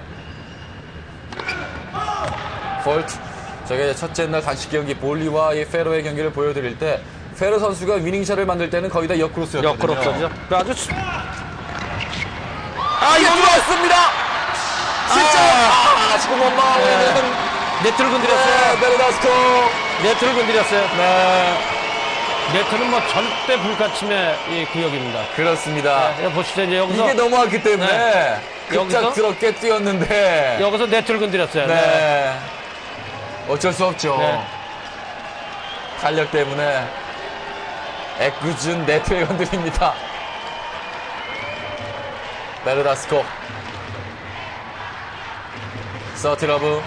폴트. 저게 첫째 날 단식 경기 볼리와 이 페로의 경기를 보여드릴 때 페로 선수가 위닝샷을 만들 때는 거의 다 역크로스였거든요. 역크로스죠. 아주 이거 들어왔습니다. 진짜. 지금 못 나오는. 네트를 건드렸어요. 네, 베르다스코. 네트를 건드렸어요. 네. 네트는 뭐 절대 불가침의 이 구역입니다. 그렇습니다. 네, 보시죠. 이제 여기서 이게 넘어왔기 때문에 여기서? 급작스럽게 뛰었는데. 여기서 네트를 건드렸어요. 네. 어쩔 수 없죠. 네. 탄력 때문에 애꿎은 네트에 건드립니다. 베르다스코. 서티러브.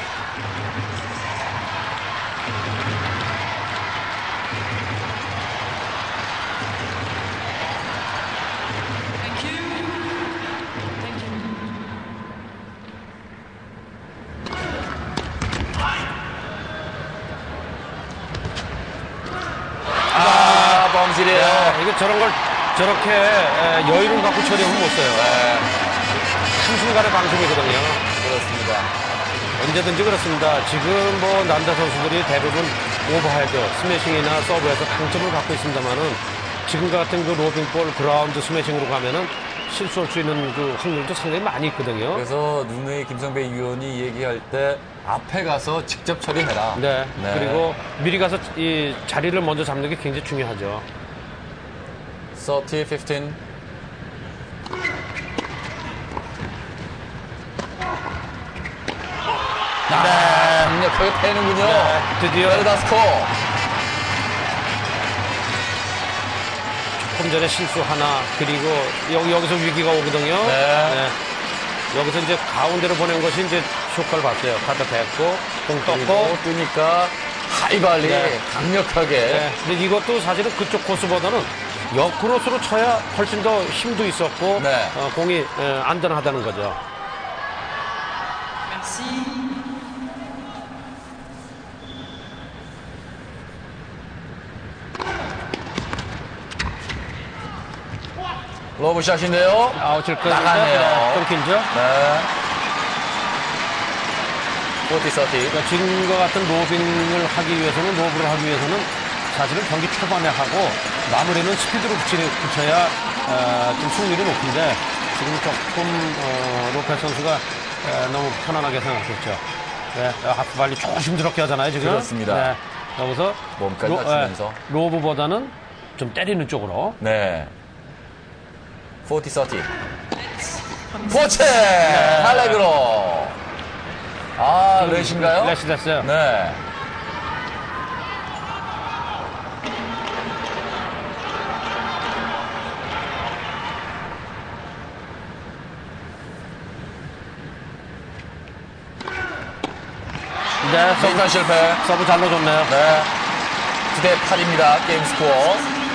범실이에요. 이게 저런 걸 저렇게 여유를 갖고 처리하면 못 써요. 네, 한순간의 방송이거든요. 그렇습니다. 언제든지 그렇습니다. 지금 남자 선수들이 대부분 오버헤드, 스매싱이나 서브에서 강점을 갖고 있습니다만은 지금과 같은 그 로빙볼 그라운드 스매싱으로 가면은 실수할 수 있는 그 확률도 상당히 많이 있거든요. 그래서 누누이 김성배 위원이 얘기할 때 앞에 가서 직접 처리해라. 네. 네. 그리고 미리 가서 이 자리를 먼저 잡는 게 굉장히 중요하죠. 30, 15. 강력하게 패는군요. 네, 드디어 베르다스코. 조금 전에 실수 하나, 그리고 여기서 위기가 오거든요. 네. 여기서 이제 가운데로 보낸 것이 이제 효과를 봤어요. 갖다 댔고, 공 떴고. 또 뜨니까 하이발리 네. 강력하게. 네. 근데 이것도 사실은 그쪽 코스보다는 역크로스로 쳐야 훨씬 더 힘도 있었고, 네. 공이 안전하다는 거죠. 러브샷인데요. 아웃일 거 나가네요. 끊긴죠. 네. 40, 30. 그러니까 지금과 같은 로빙을 하기 위해서는, 로브를 하기 위해서는 사실은 경기 초반에 하고 마무리는 스피드로 붙여야 좀 승률이 높은데 지금 조금 로페스 선수가 너무 편안하게 생각했죠. 네, 하프발리 조심스럽게 하잖아요 지금. 그렇습니다. 네, 여기서 몸까지 낮추면서. 로브보다는 좀 때리는 쪽으로. 네. 40, 30. 포체! 할레그로. 아, 렛인가요? 렛이 됐어요. 네. 네, 메이판 실패. 서브 잘 넣어줬네요. 네. 9대 8입니다. 게임 스코어.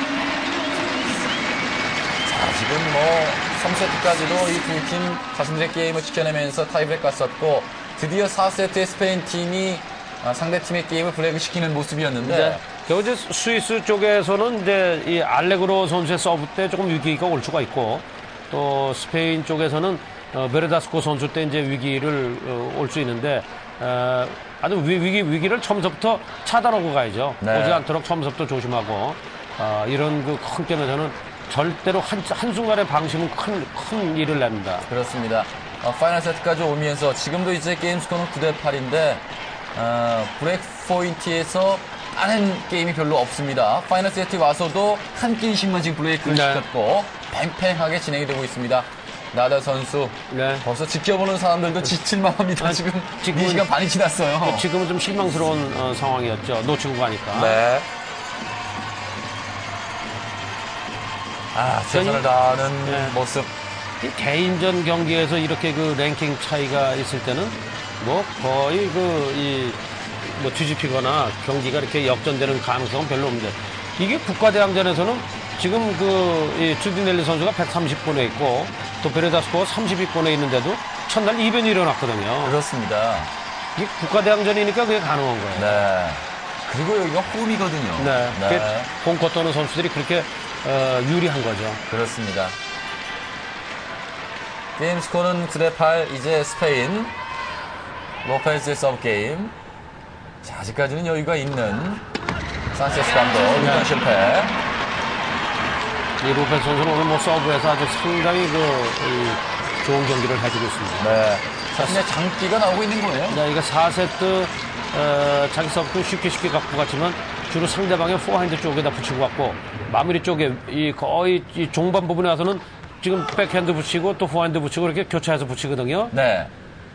자, 지금 뭐 3세트까지도 이 두 팀 자신들의 게임을 지켜내면서 타이브레이크 갔었고 드디어 4세트의 스페인 팀이 상대 팀의 게임을 브레이크 시키는 모습이었는데 네. 결국 이제 스위스 쪽에서는 이제 이 알레그로 선수의 서브 때 조금 위기가 올 수가 있고 또 스페인 쪽에서는 베르다스코 선수 때 이제 위기를 올 수 있는데 아주 위기를 처음부터 차단하고 가야죠. 네. 오지 않도록 처음부터 조심하고 이런 그 큰 게임에서는 절대로 한순간의 방심은 큰 일을 냅니다. 그렇습니다. 파이널 세트까지 오면서 지금도 이제 게임 스코어는 9대 8인데 브레이크 포인트에서 하는 게임이 별로 없습니다. 파이널 세트 와서도 한 게임씩만 지금 브레이크를 네. 시켰고 팽팽하게 진행이 되고 있습니다. 나달 선수 네. 벌써 지켜보는 사람들도 지칠만 합니다. 지금 지금은- 4시간 반이 지났어요. 지금은 좀 실망스러운 상황이었죠. 놓치고 가니까. 네. 최선을 다하는 네. 모습. 이 개인전 경기에서 이렇게 그 랭킹 차이가 있을 때는 뭐 거의 뭐 뒤집히거나 경기가 이렇게 역전되는 가능성은 별로 없는데 이게 국가대항전에서는 지금 이 주디넬리 선수가 130권에 있고 또 베레다스코가 30위권에 있는데도 첫날 이변이 일어났거든요. 그렇습니다. 이게 국가대항전이니까 그게 가능한 거예요. 네. 그리고 여기가 홈이거든요. 네. 홈코트 오는 선수들이 그렇게 유리한 거죠. 그렇습니다. 게임 스코어는 9대 8. 이제 스페인 로페즈의 서브 게임. 자, 아직까지는 여유가 있는 산체스 감독. 리턴 실패. 이 로페스 선수는 오늘 뭐 서브에서 아주 상당히 좋은 경기를 해주고 있습니다. 네. 자신의 장기가 나오고 있는 거예요. 네, 이거 4세트 자기 서브도 쉽게 갖고 갔지만 주로 상대방의 포핸드 쪽에다 붙이고 갔고 마무리 쪽에 거의 이 종반 부분에 와서는 지금 백핸드 붙이고 또 포핸드 붙이고 이렇게 교차해서 붙이거든요. 네.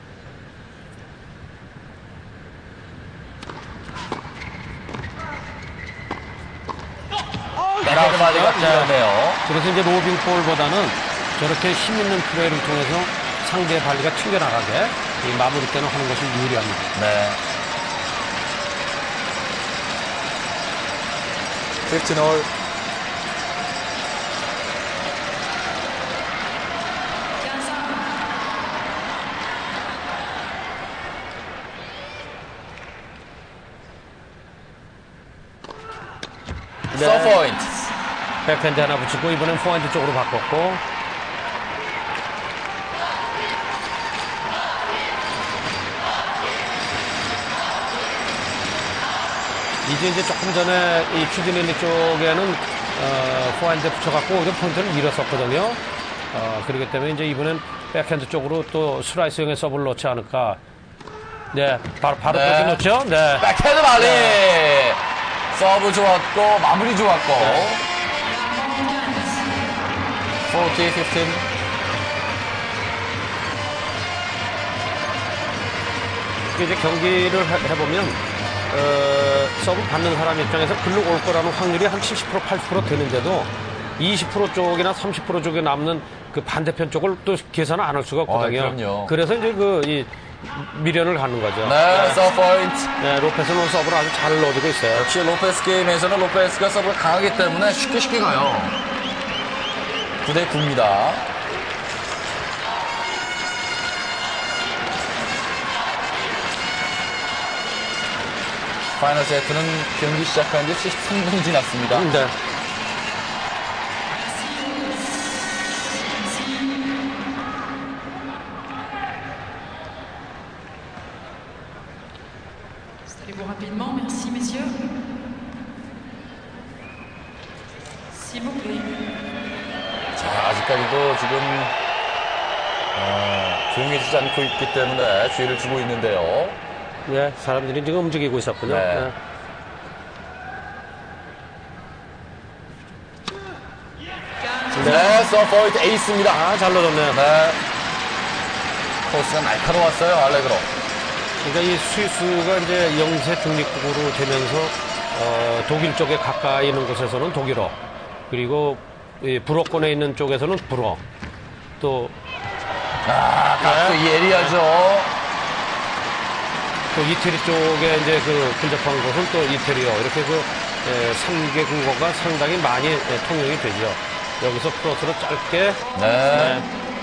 백핸드 바디가 뚫렸네요. 그래서 이제 로빙볼보다는 저렇게 힘 있는 플레이를 통해서 상대의 발리가 튕겨나가게 이 마무리 때는 하는 것이 유리합니다. 네. 15홀. 서포인트. 백핸드 하나 붙이고 이번엔 포핸드 쪽으로 바꿨고 이제 조금 전에 이 추디넬리 쪽에는 포핸드 붙여갖고 오히려 포인트를 잃었었거든요. 그렇기 때문에 이제 이번엔 백핸드 쪽으로 또 슬라이스형의 서브를 넣지 않을까. 네, 바로 네. 그렇게 넣죠. 네. 백헤드 발리. 서브 좋았고, 마무리 좋았고. 40, 15. 이제 경기를 해보면 서브 받는 사람 입장에서 글로 올 거라는 확률이 한 70%, 80% 되는데도 20% 쪽이나 30% 쪽에 남는 그 반대편 쪽을 또 계산을 안 할 수가 없거든요. 그럼요. 그래서 이제 이 미련을 갖는 거죠. 네, 서브 포인트. 네, 로페스는 서브를 아주 잘 넣어주고 있어요. 역시 로페스 게임에서는 로페스가 서브를 강하기 때문에 쉽게 가요. 9대 9입니다. 파이널 세트는 경기 시작한 지 73분 지났습니다. 네. Installez-vous rapidement, merci messieurs. S'il vous plaît. 자, 아직까지도 지금 조용해지지 않고 있기 때문에 주의를 주고 있는데요. 네, 사람들이 지금 움직이고 있었군요. 네. 네, 서브 포인트 에이스입니다. 아, 잘 넣어줬네요. 네. 코스가 날카로웠어요, 알레그로. 그러니까 이 스위스가 이제 영세 중립국으로 되면서 독일 쪽에 가까이 있는 곳에서는 독일어, 그리고 이 불어권에 있는 쪽에서는 불어, 또 각도 이 에리아죠. 또 이태리 쪽에 이제 그 근접한 곳은 또 이태리어, 이렇게 그 3개 국어가 상당히 많이 통용이 되죠. 여기서 크로스로 짧게 네.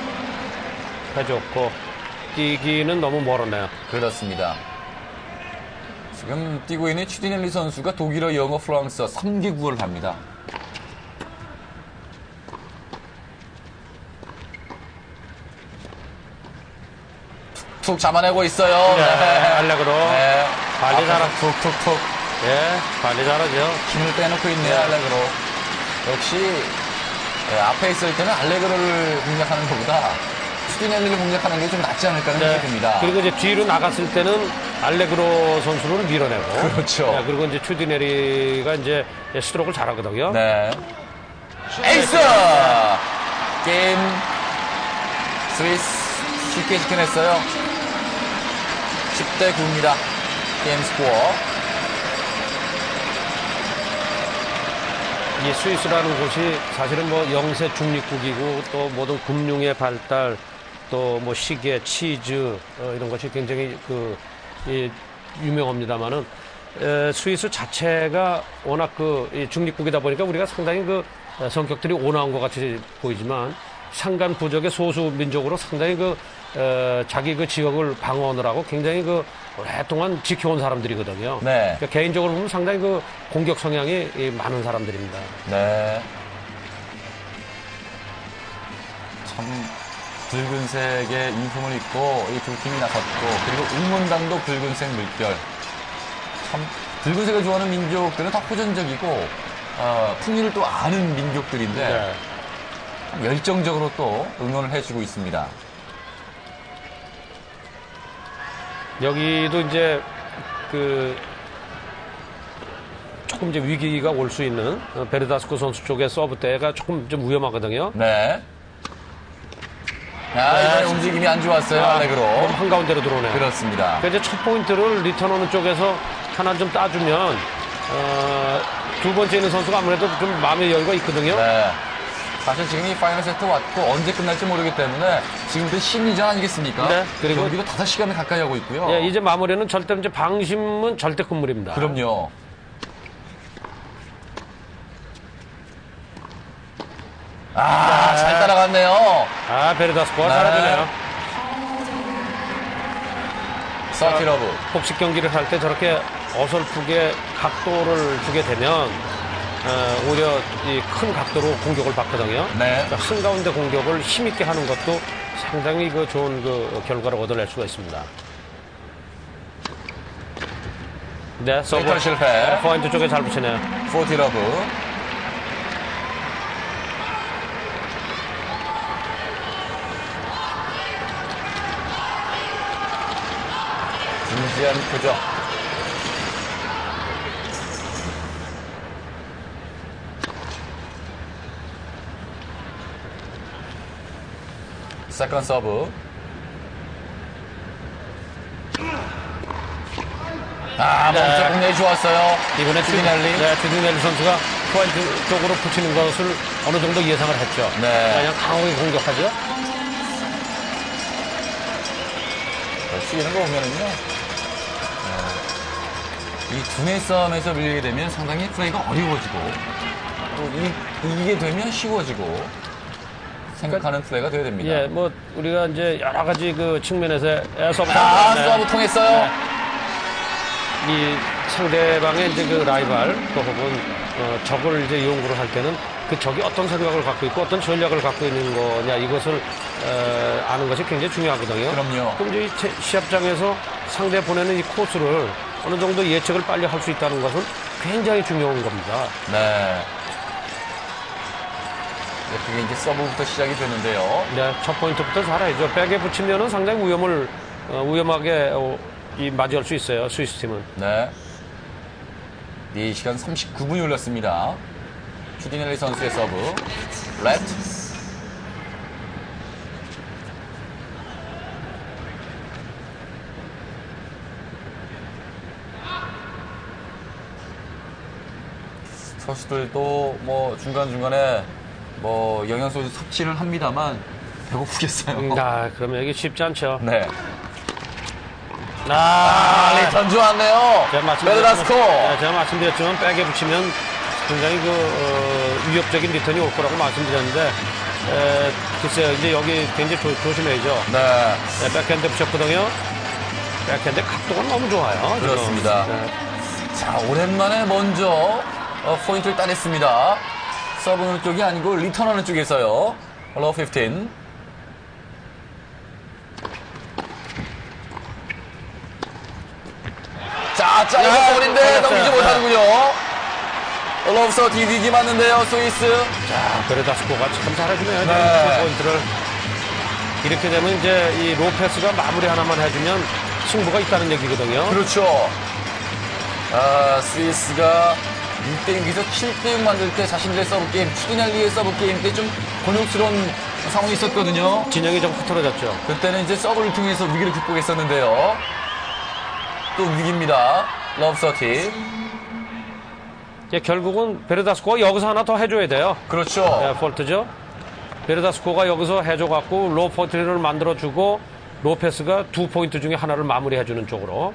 해줬고, 뛰기는 너무 멀었네요. 그렇습니다. 지금 뛰고 있는 추디넬리 선수가 독일어, 영어, 프랑스어 3개 국어를 합니다. 툭툭 잡아내고 있어요. 네, 알렉으로. 네. 발리 잘하, 툭툭툭 예, 발리 잘하죠. 힘을 빼놓고 있네요, 알레그로. 역시 앞에 있을 때는 알레그로를 공략하는 것보다 추디넬리를 공략하는 게 좀 낫지 않을까 하는 생각이 듭니다. 그리고 이제 뒤로 나갔을 때는 알레그로 선수를 밀어내고. 그렇죠. 네, 그리고 이제 추디네리가 이제 스트로크를 잘하거든요. 네. 에이스! 게임 스위스 쉽게 지켜냈어요. 10대 9입니다. 게임 스코어. 이 스위스라는 곳이 사실은 뭐 영세 중립국이고 또 모든 금융의 발달, 또 뭐 시계, 치즈 이런 것이 굉장히 유명합니다만은 스위스 자체가 워낙 이 중립국이다 보니까 우리가 상당히 성격들이 온화한 것 같이 보이지만 산간 부족의 소수 민족으로 상당히 자기 지역을 방어하느라고 굉장히 오랫동안 지켜온 사람들이거든요. 네. 그러니까 개인적으로 보면 상당히 공격 성향이 많은 사람들입니다. 네. 참 붉은색의 유니폼을 입고 이 두 팀이 나섰고, 그리고 응원단도 붉은색 물결. 참 붉은색을 좋아하는 민족들은 다 호전적이고 풍류를 또 아는 민족들인데 네. 참 열정적으로 또 응원을 해주고 있습니다. 여기도 이제 조금 이제 위기가 올 수 있는 베르다스코 선수 쪽의 서브 때가 조금 좀 위험하거든요. 네. 이번에 움직임이 안 좋았어요, 알레그로. 너무 한가운데로 들어오네요. 그렇습니다. 그래서 이제 첫 포인트를 리턴 오는 쪽에서 하나 좀 따주면 두 번째 있는 선수가 아무래도 좀 마음의 여유가 있거든요. 네. 사실 지금 이 파이널 세트 왔고 언제 끝날지 모르기 때문에 지금부터 심리전 아니겠습니까? 네, 그리고 경기도 5시간을 가까이 하고 있고요. 예, 이제 마무리는 절대 이제 방심은 절대 금물입니다. 그럼요. 잘 따라갔네요. 베르다스코가 네. 잘해주네요. 서티러브. 복식 경기를 할 때 저렇게 어설프게 각도를 주게 되면 오히려 이 큰 각도로 공격을 받거든요. 네. 그러니까 한가운데 공격을 힘있게 하는 것도 상당히 좋은 결과를 얻어낼 수가 있습니다. 네, 서브. 리턴 실패. 포인트 쪽에 잘 붙이네요. 40 러브. 진지한 표정. 세컨 서브. 멈춰 공략이 좋았어요. 이번에 튜디넬리. 네, 튜디넬리 선수가 포인트 쪽으로 붙이는 것을 어느 정도 예상을 했죠. 네. 그냥 강하게 공격하죠. 치는 거 보면은요, 이 두뇌 싸움에서 밀리게 되면 상당히 플레이가 어려워지고, 또 이기게 되면 쉬워지고, 생각하는 플레이가 되어야 됩니다. 예, 뭐 우리가 이제 여러 가지 그 측면에서 서브 서브 통했어요. 이 상대방의 이제 그 라이벌 또 혹은 적을 이제 연구를 할 때는 그 적이 어떤 생각을 갖고 있고 어떤 전략을 갖고 있는 거냐 이것을 아는 것이 굉장히 중요하거든요. 그럼요. 그럼 이제 이 시합장에서 상대 보내는 이 코스를 어느 정도 예측을 빨리 할 수 있다는 것은 굉장히 중요한 겁니다. 네. 그게 이제 서브부터 시작이 되는데요. 네, 첫 포인트부터 잘해야죠. 백에 붙이면은 상당히 위험하게 맞이할 수 있어요. 스위스 팀은. 네. 4시간 39분이 흘렀습니다. 튜디넬리 선수의 서브. 레프트. 선수들도 뭐 중간중간에 뭐 영양소 섭취를 합니다만 배고프겠어요. 그러면 이게 쉽지 않죠. 네. 리턴 좋았네요. 베르다스코. 제가 말씀드렸지만 백에 붙이면 굉장히 위협적인 리턴이 올 거라고 말씀드렸는데 글쎄요 이제 여기 굉장히 조심해야죠. 네. 백핸드 붙였거든요. 백핸드 각도가 너무 좋아요. 그렇습니다. 네. 자, 오랜만에 먼저 포인트를 따냈습니다. 서브는 쪽이 아니고 리턴하는 쪽에서요. 러브 15. 자, 짧은 볼인데 넘기지 못하는군요. 러브 30 뒤뒤기 맞는데요, 스위스. 자, 베르다스코가 참 잘해주네요. 네. 포인트를. 이렇게 되면 이제 이 로페스가 마무리 하나만 해주면 승부가 있다는 얘기거든요. 그렇죠. 스위스가 6대6에서 7대6 만들 때 자신들의 서브게임, 튜디넬리의 서브게임 때 좀 곤욕스러운 상황이 있었거든요. 진영이 좀 흐트러졌죠. 그때는 이제 서브를 통해서 위기를 극복했었는데요. 또 위기입니다. 러브 30. 결국은 베르다스코가 여기서 하나 더 해줘야 돼요. 그렇죠. 네, 폴트죠. 베르다스코가 여기서 해줘갖고 로 포인트를 만들어주고 로페스가 2포인트 중에 하나를 마무리해주는 쪽으로.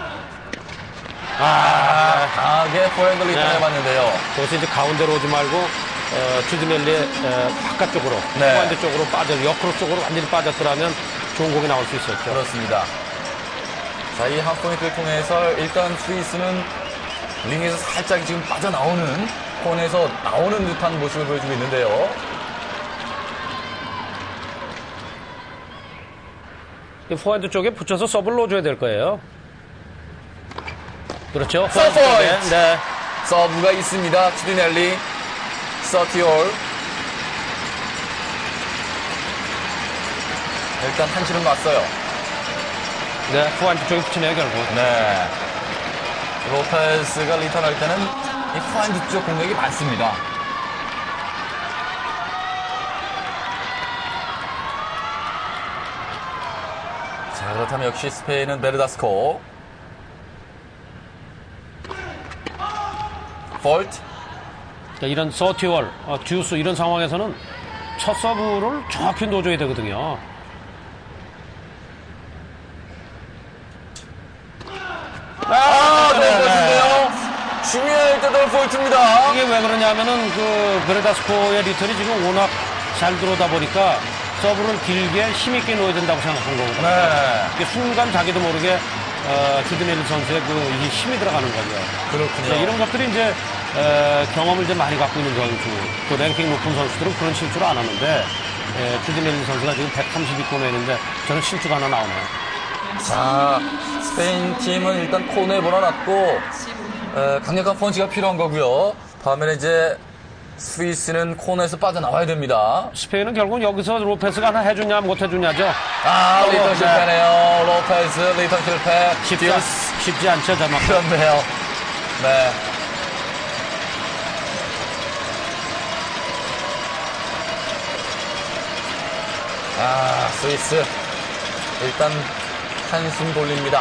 강하게 포핸드 리턴 해봤는데요. 그것이 이제 가운데로 오지 말고 튜디넬리의 바깥쪽으로 네. 포핸드 쪽으로 옆으로 쪽으로 완전히 빠졌더라면 좋은 공이 나올 수 있었죠. 그렇습니다. 자, 이 하프포인트를 통해서 일단 스위스는 링에서 살짝 지금 빠져나오는 콘에서 나오는 듯한 모습을 보여주고 있는데요. 이 포핸드 쪽에 붙여서 서브를 넣어줘야 될 거예요. 그렇죠. 서브 포인트. 네. 서브가 있습니다. 튜디넬리, 서티올. 일단 한치는 놨어요. 네, 포핸드 쪽에 붙이네요, 결국. 네. 로페스가 리턴할 때는 이 포핸드 쪽 공격이 많습니다. 자, 그렇다면 역시 스페인은 베르다스코. 폴트. 이런 서티월, 듀스 이런 상황에서는 첫 서브를 정확히 넣어줘야 되거든요. 네, 그렇군요. 중요할 때도 폴트입니다. 이게 왜 그러냐면은 베르다스코의 리턴이 지금 워낙 잘 들어오다 보니까 서브를 길게 힘있게 넣어야 된다고 생각한 거거든요. 네. 이게 순간 자기도 모르게 튜디넬리 선수의 이 힘이 들어가는 거죠. 그렇군요. 네, 이런 것들이 이제 경험을 좀 많이 갖고 있는 선수, 또 랭킹 높은 선수들은 그런 실수를 안 하는데 튜디넬리 선수가 지금 132권 했는데 저는 실수가 하나 나오네요. 자, 스페인 팀은 일단 코너에 몰아놨고, C'est beau. 강력한 펀치가 필요한 거고요. 반면에 이제 스위스는 코너에서 빠져나와야 됩니다. 스페인은 결국 여기서 로페스가 하나 해주냐 못 해주냐죠. 아, 리턴 네. 실패네요. 로페즈, 리턴 실패. 쉽지 않죠, 자막. 그렇네요. 네. 아, 스위스. 일단 한숨 돌립니다.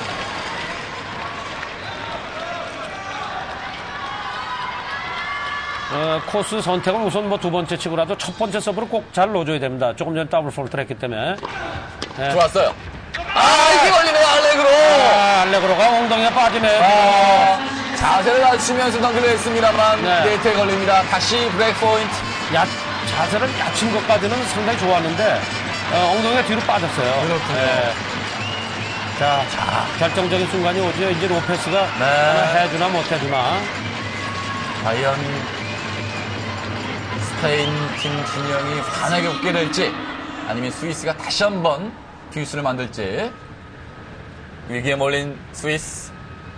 코스 선택은 우선 뭐 두 번째 치고라도 첫 번째 서브를 꼭 잘 넣어줘야 됩니다. 조금 전에 더블 폴트를 했기 때문에. 좋았어요. 아, 이게 걸리네요, 알렉으로. 알레그로가 엉덩이가 빠지네요. 자세를 낮추면서 덩크를 했습니다만, 네. 네트에 걸립니다. 다시 브레이크 포인트. 자세를 낮춘 것까지는 상당히 좋았는데 엉덩이가 뒤로 빠졌어요. 그렇군요. 자, 결정적인 순간이 오죠. 이제 로페스가 네. 하나 해주나 못 해주나. 과연 스페인 팀 진영이 환하게 웃게 될지, 아니면 스위스가 다시 한번 듀스를 만들지. 위기에 몰린 스위스.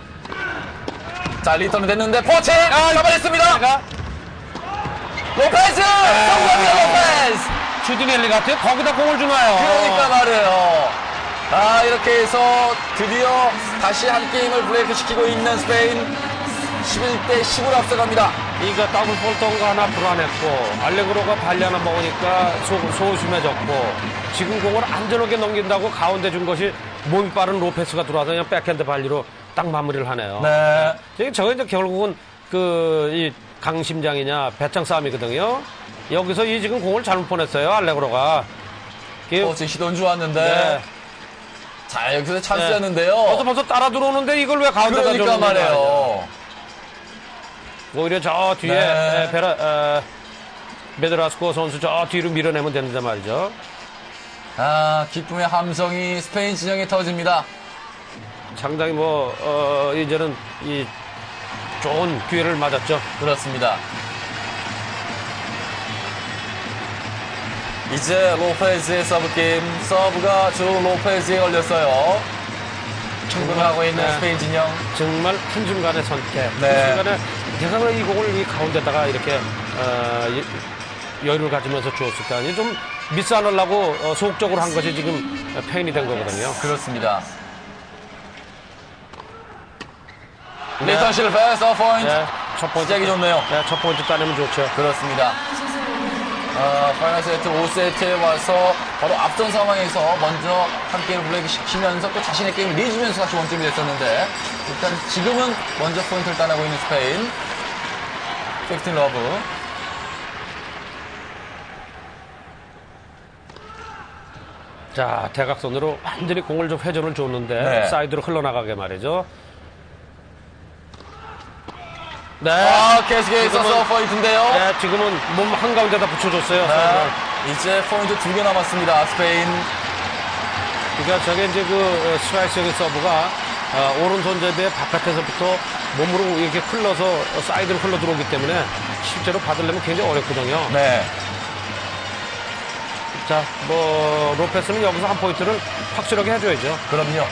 자, 리턴은 됐는데 포치 잡아냈습니다. 로페즈 성공합니다. 로페즈. 주디넬리 같아요. 거기다 공을 주나요? 그러니까 말이에요. 아, 이렇게 해서 드디어 다시 한 게임을 브레이크 시키고 있는 스페인. 11대 10으로 앞서갑니다. 이거 더블 폴ton가 하나 불안했고 알레그로가 발리 하나 먹으니까 소심해졌고 지금 공을 안전하게 넘긴다고 가운데 준 것이 몸이 빠른 로페스가 들어와서 그냥 백핸드 발리로 딱 마무리를 하네요. 네. 저게 이제 결국은 이 강심장이냐 배짱 싸움이거든요. 여기서 이 지금 공을 잘못 보냈어요 알레그로가. 포치 시도는 좋았는데. 네. 자, 여기서 찬스였는데요. 벌써 따라 들어오는데 이걸 왜 가운데다 그러니까 줬는지 말이죠. 말이에요. 오히려 저 뒤에 네. 베드라스코 선수 저 뒤로 밀어내면 되는데 말이죠. 아, 기쁨의 함성이 스페인 진영에 터집니다. 상당히 이제는 이 좋은 기회를 맞았죠. 그렇습니다. 이제 로페즈의 서브 게임. 서브가 주 로페즈에 걸렸어요. 충분하고 있는 네. 스페인 진영. 정말 한순간의 선택. 네. 한순간에 내가 왜 이 공을 이 가운데다가 이렇게 여유를 가지면서 주었을까. 좀 미스 안 하려고 소극적으로 한 것이 지금 페인이 된 거거든요. 그렇습니다. 리턴 실패, 서포인트. 네, 첫 번째 시작이 좋네요. 네, 첫 번째 따내면 좋죠. 그렇습니다. 파이널 세트 5세트에 와서 바로 앞선 상황에서 먼저 한 게임을 블레이크 시키면서 또 자신의 게임을 내주면서 다시 원점이 됐었는데, 일단 지금은 먼저 포인트를 따내고 있는 스페인. 15 러브. 자, 대각선으로 완전히 공을 좀 회전을 줬는데 네. 사이드로 흘러나가게 말이죠. 네. 계속해서 지금은- 서포인트인데요. 네, 지금은 몸 한가운데다 붙여줬어요. 네. 이제 포인트 2개 남았습니다. 스페인. 그러니까 저게 이제 스트라이스형의 서브가 오른손 제비의 바깥에서부터 몸으로 이렇게 흘러서 사이드로 흘러 들어오기 때문에 실제로 받으려면 굉장히 어렵거든요. 네. 자, 로페스는 여기서 한 포인트를 확실하게 해줘야죠. 그럼요.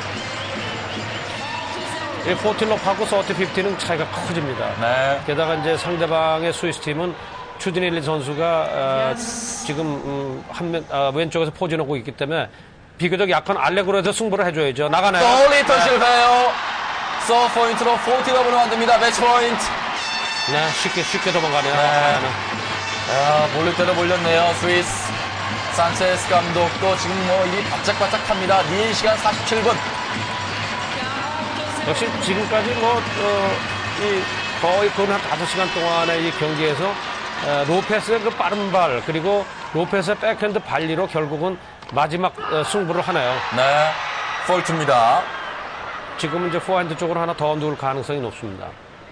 이 14럽하고 30-50는 차이가 커집니다. 네. 게다가 이제 상대방의 스위스 팀은 추디넬리 선수가 지금 왼쪽에서 포진하고 있기 때문에 비교적 약한 알레그로에서 승부를 해줘야죠. 나가네요. 또 리턴 실패요. 서포인트로 40 러브를 만듭니다. 매치 포인트. 네, 쉽게 도망가네요. 네. 몰릴 대로 몰렸네요. 스위스. 산체스 감독도 지금 입이 바짝바짝합니다. 4시간 47분. 역시 지금까지 거의 한 5시간 동안의 이 경기에서 로페스의 그 빠른 발 그리고 로페스의 백핸드 발리로 결국은 마지막 승부를 하네요. 네. 폴트입니다. 지금은 이제 포핸드 쪽으로 하나 더 누울 가능성이 높습니다.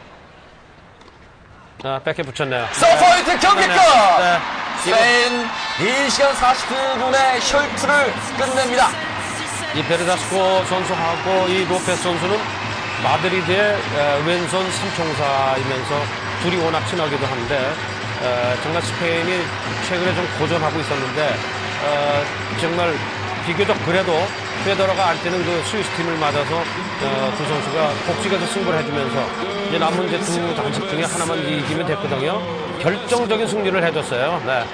백핸드 붙였네요. 서포인트 경기 끝! 네. 스페인 2시간 47분의 셜트를 끝냅니다. 이 베르다스코 선수하고 이 로페스 선수는 마드리드의 왼손 삼총사이면서 둘이 워낙 친하기도 한데 정말 스페인이 최근에 좀 고전하고 있었는데 정말 비교적 그래도 페더러가 안 뛰는 그 스위스 팀을 맞아서 두 선수가 복식에서 승부를 해주면서 이제 남은 이제 두 단식 중에 하나만 이기면 됐거든요. 결정적인 승리를 해줬어요. 네.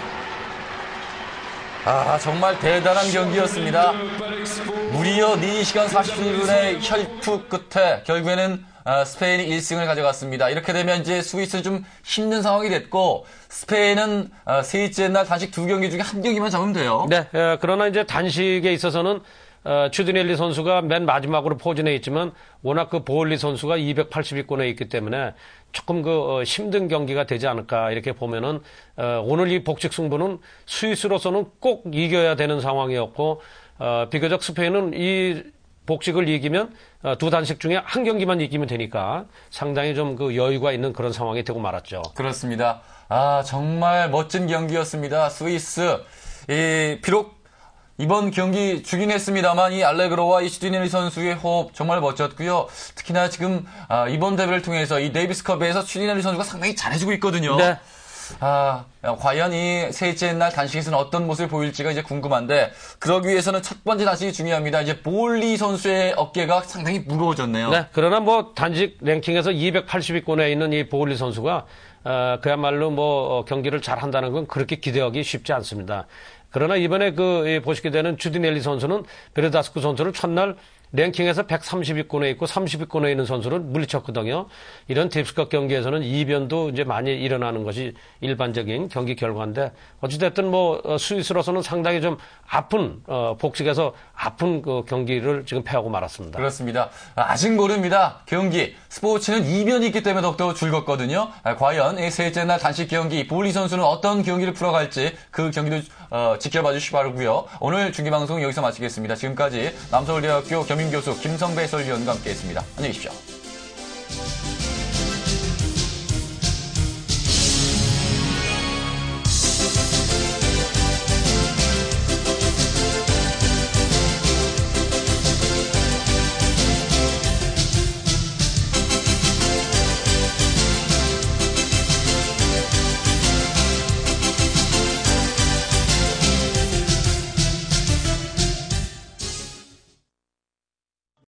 아, 정말 대단한 경기였습니다. 무려 4시간 47분의 혈투 끝에 결국에는 스페인이 1승을 가져갔습니다. 이렇게 되면 이제 스위스는 좀 힘든 상황이 됐고, 스페인은 셋째 날 단식 2경기 중에 1경기만 잡으면 돼요. 네, 그러나 이제 단식에 있어서는 추디넬리 선수가 맨 마지막으로 포진해 있지만 워낙 그 보올리 선수가 280위권에 있기 때문에 조금 힘든 경기가 되지 않을까 이렇게 보면은 오늘 이 복식 승부는 스위스로서는 꼭 이겨야 되는 상황이었고 비교적 스페인은 이 복식을 이기면 두 단식 중에 한 경기만 이기면 되니까 상당히 좀 그 여유가 있는 그런 상황이 되고 말았죠. 그렇습니다. 아, 정말 멋진 경기였습니다. 스위스. 비록 이번 경기 주긴 했습니다만 이 알레그로와 이 슈디넬리 선수의 호흡 정말 멋졌고요. 특히나 지금 이번 대회를 통해서 이 데이비스컵에서 슈디넬리 선수가 상당히 잘해주고 있거든요. 네. 과연 이 셋째 날 단식에서는 어떤 모습을 보일지가 이제 궁금한데, 그러기 위해서는 첫 번째 단식이 중요합니다. 이제 보올리 선수의 어깨가 상당히 무거워졌네요. 네. 그러나 뭐 단식 랭킹에서 280위권에 있는 이 보올리 선수가 그야말로 경기를 잘한다는 건 그렇게 기대하기 쉽지 않습니다. 그러나 이번에 보시게 되는 주디넬리 선수는 베르다스쿠 선수를 첫날 랭킹에서 130위권에 있고 30위권에 있는 선수를 물리쳤거든요. 이런 데이비스컵 경기에서는 이변도 이제 많이 일어나는 것이 일반적인 경기 결과인데 어찌됐든 스위스로서는 상당히 좀 아픈 복식에서 아픈 그 경기를 지금 패하고 말았습니다. 그렇습니다. 아직 모릅니다. 경기 스포츠는 이변이 있기 때문에 더욱더 즐겁거든요. 과연 이 셋째 날 단식 경기 보올리 선수는 어떤 경기를 풀어갈지 그 경기도 지켜봐 주시기 바라고요. 오늘 중계방송 여기서 마치겠습니다. 지금까지 남서울대학교 겸임교수 김성배 해설위원과 함께했습니다. 안녕히 계십시오.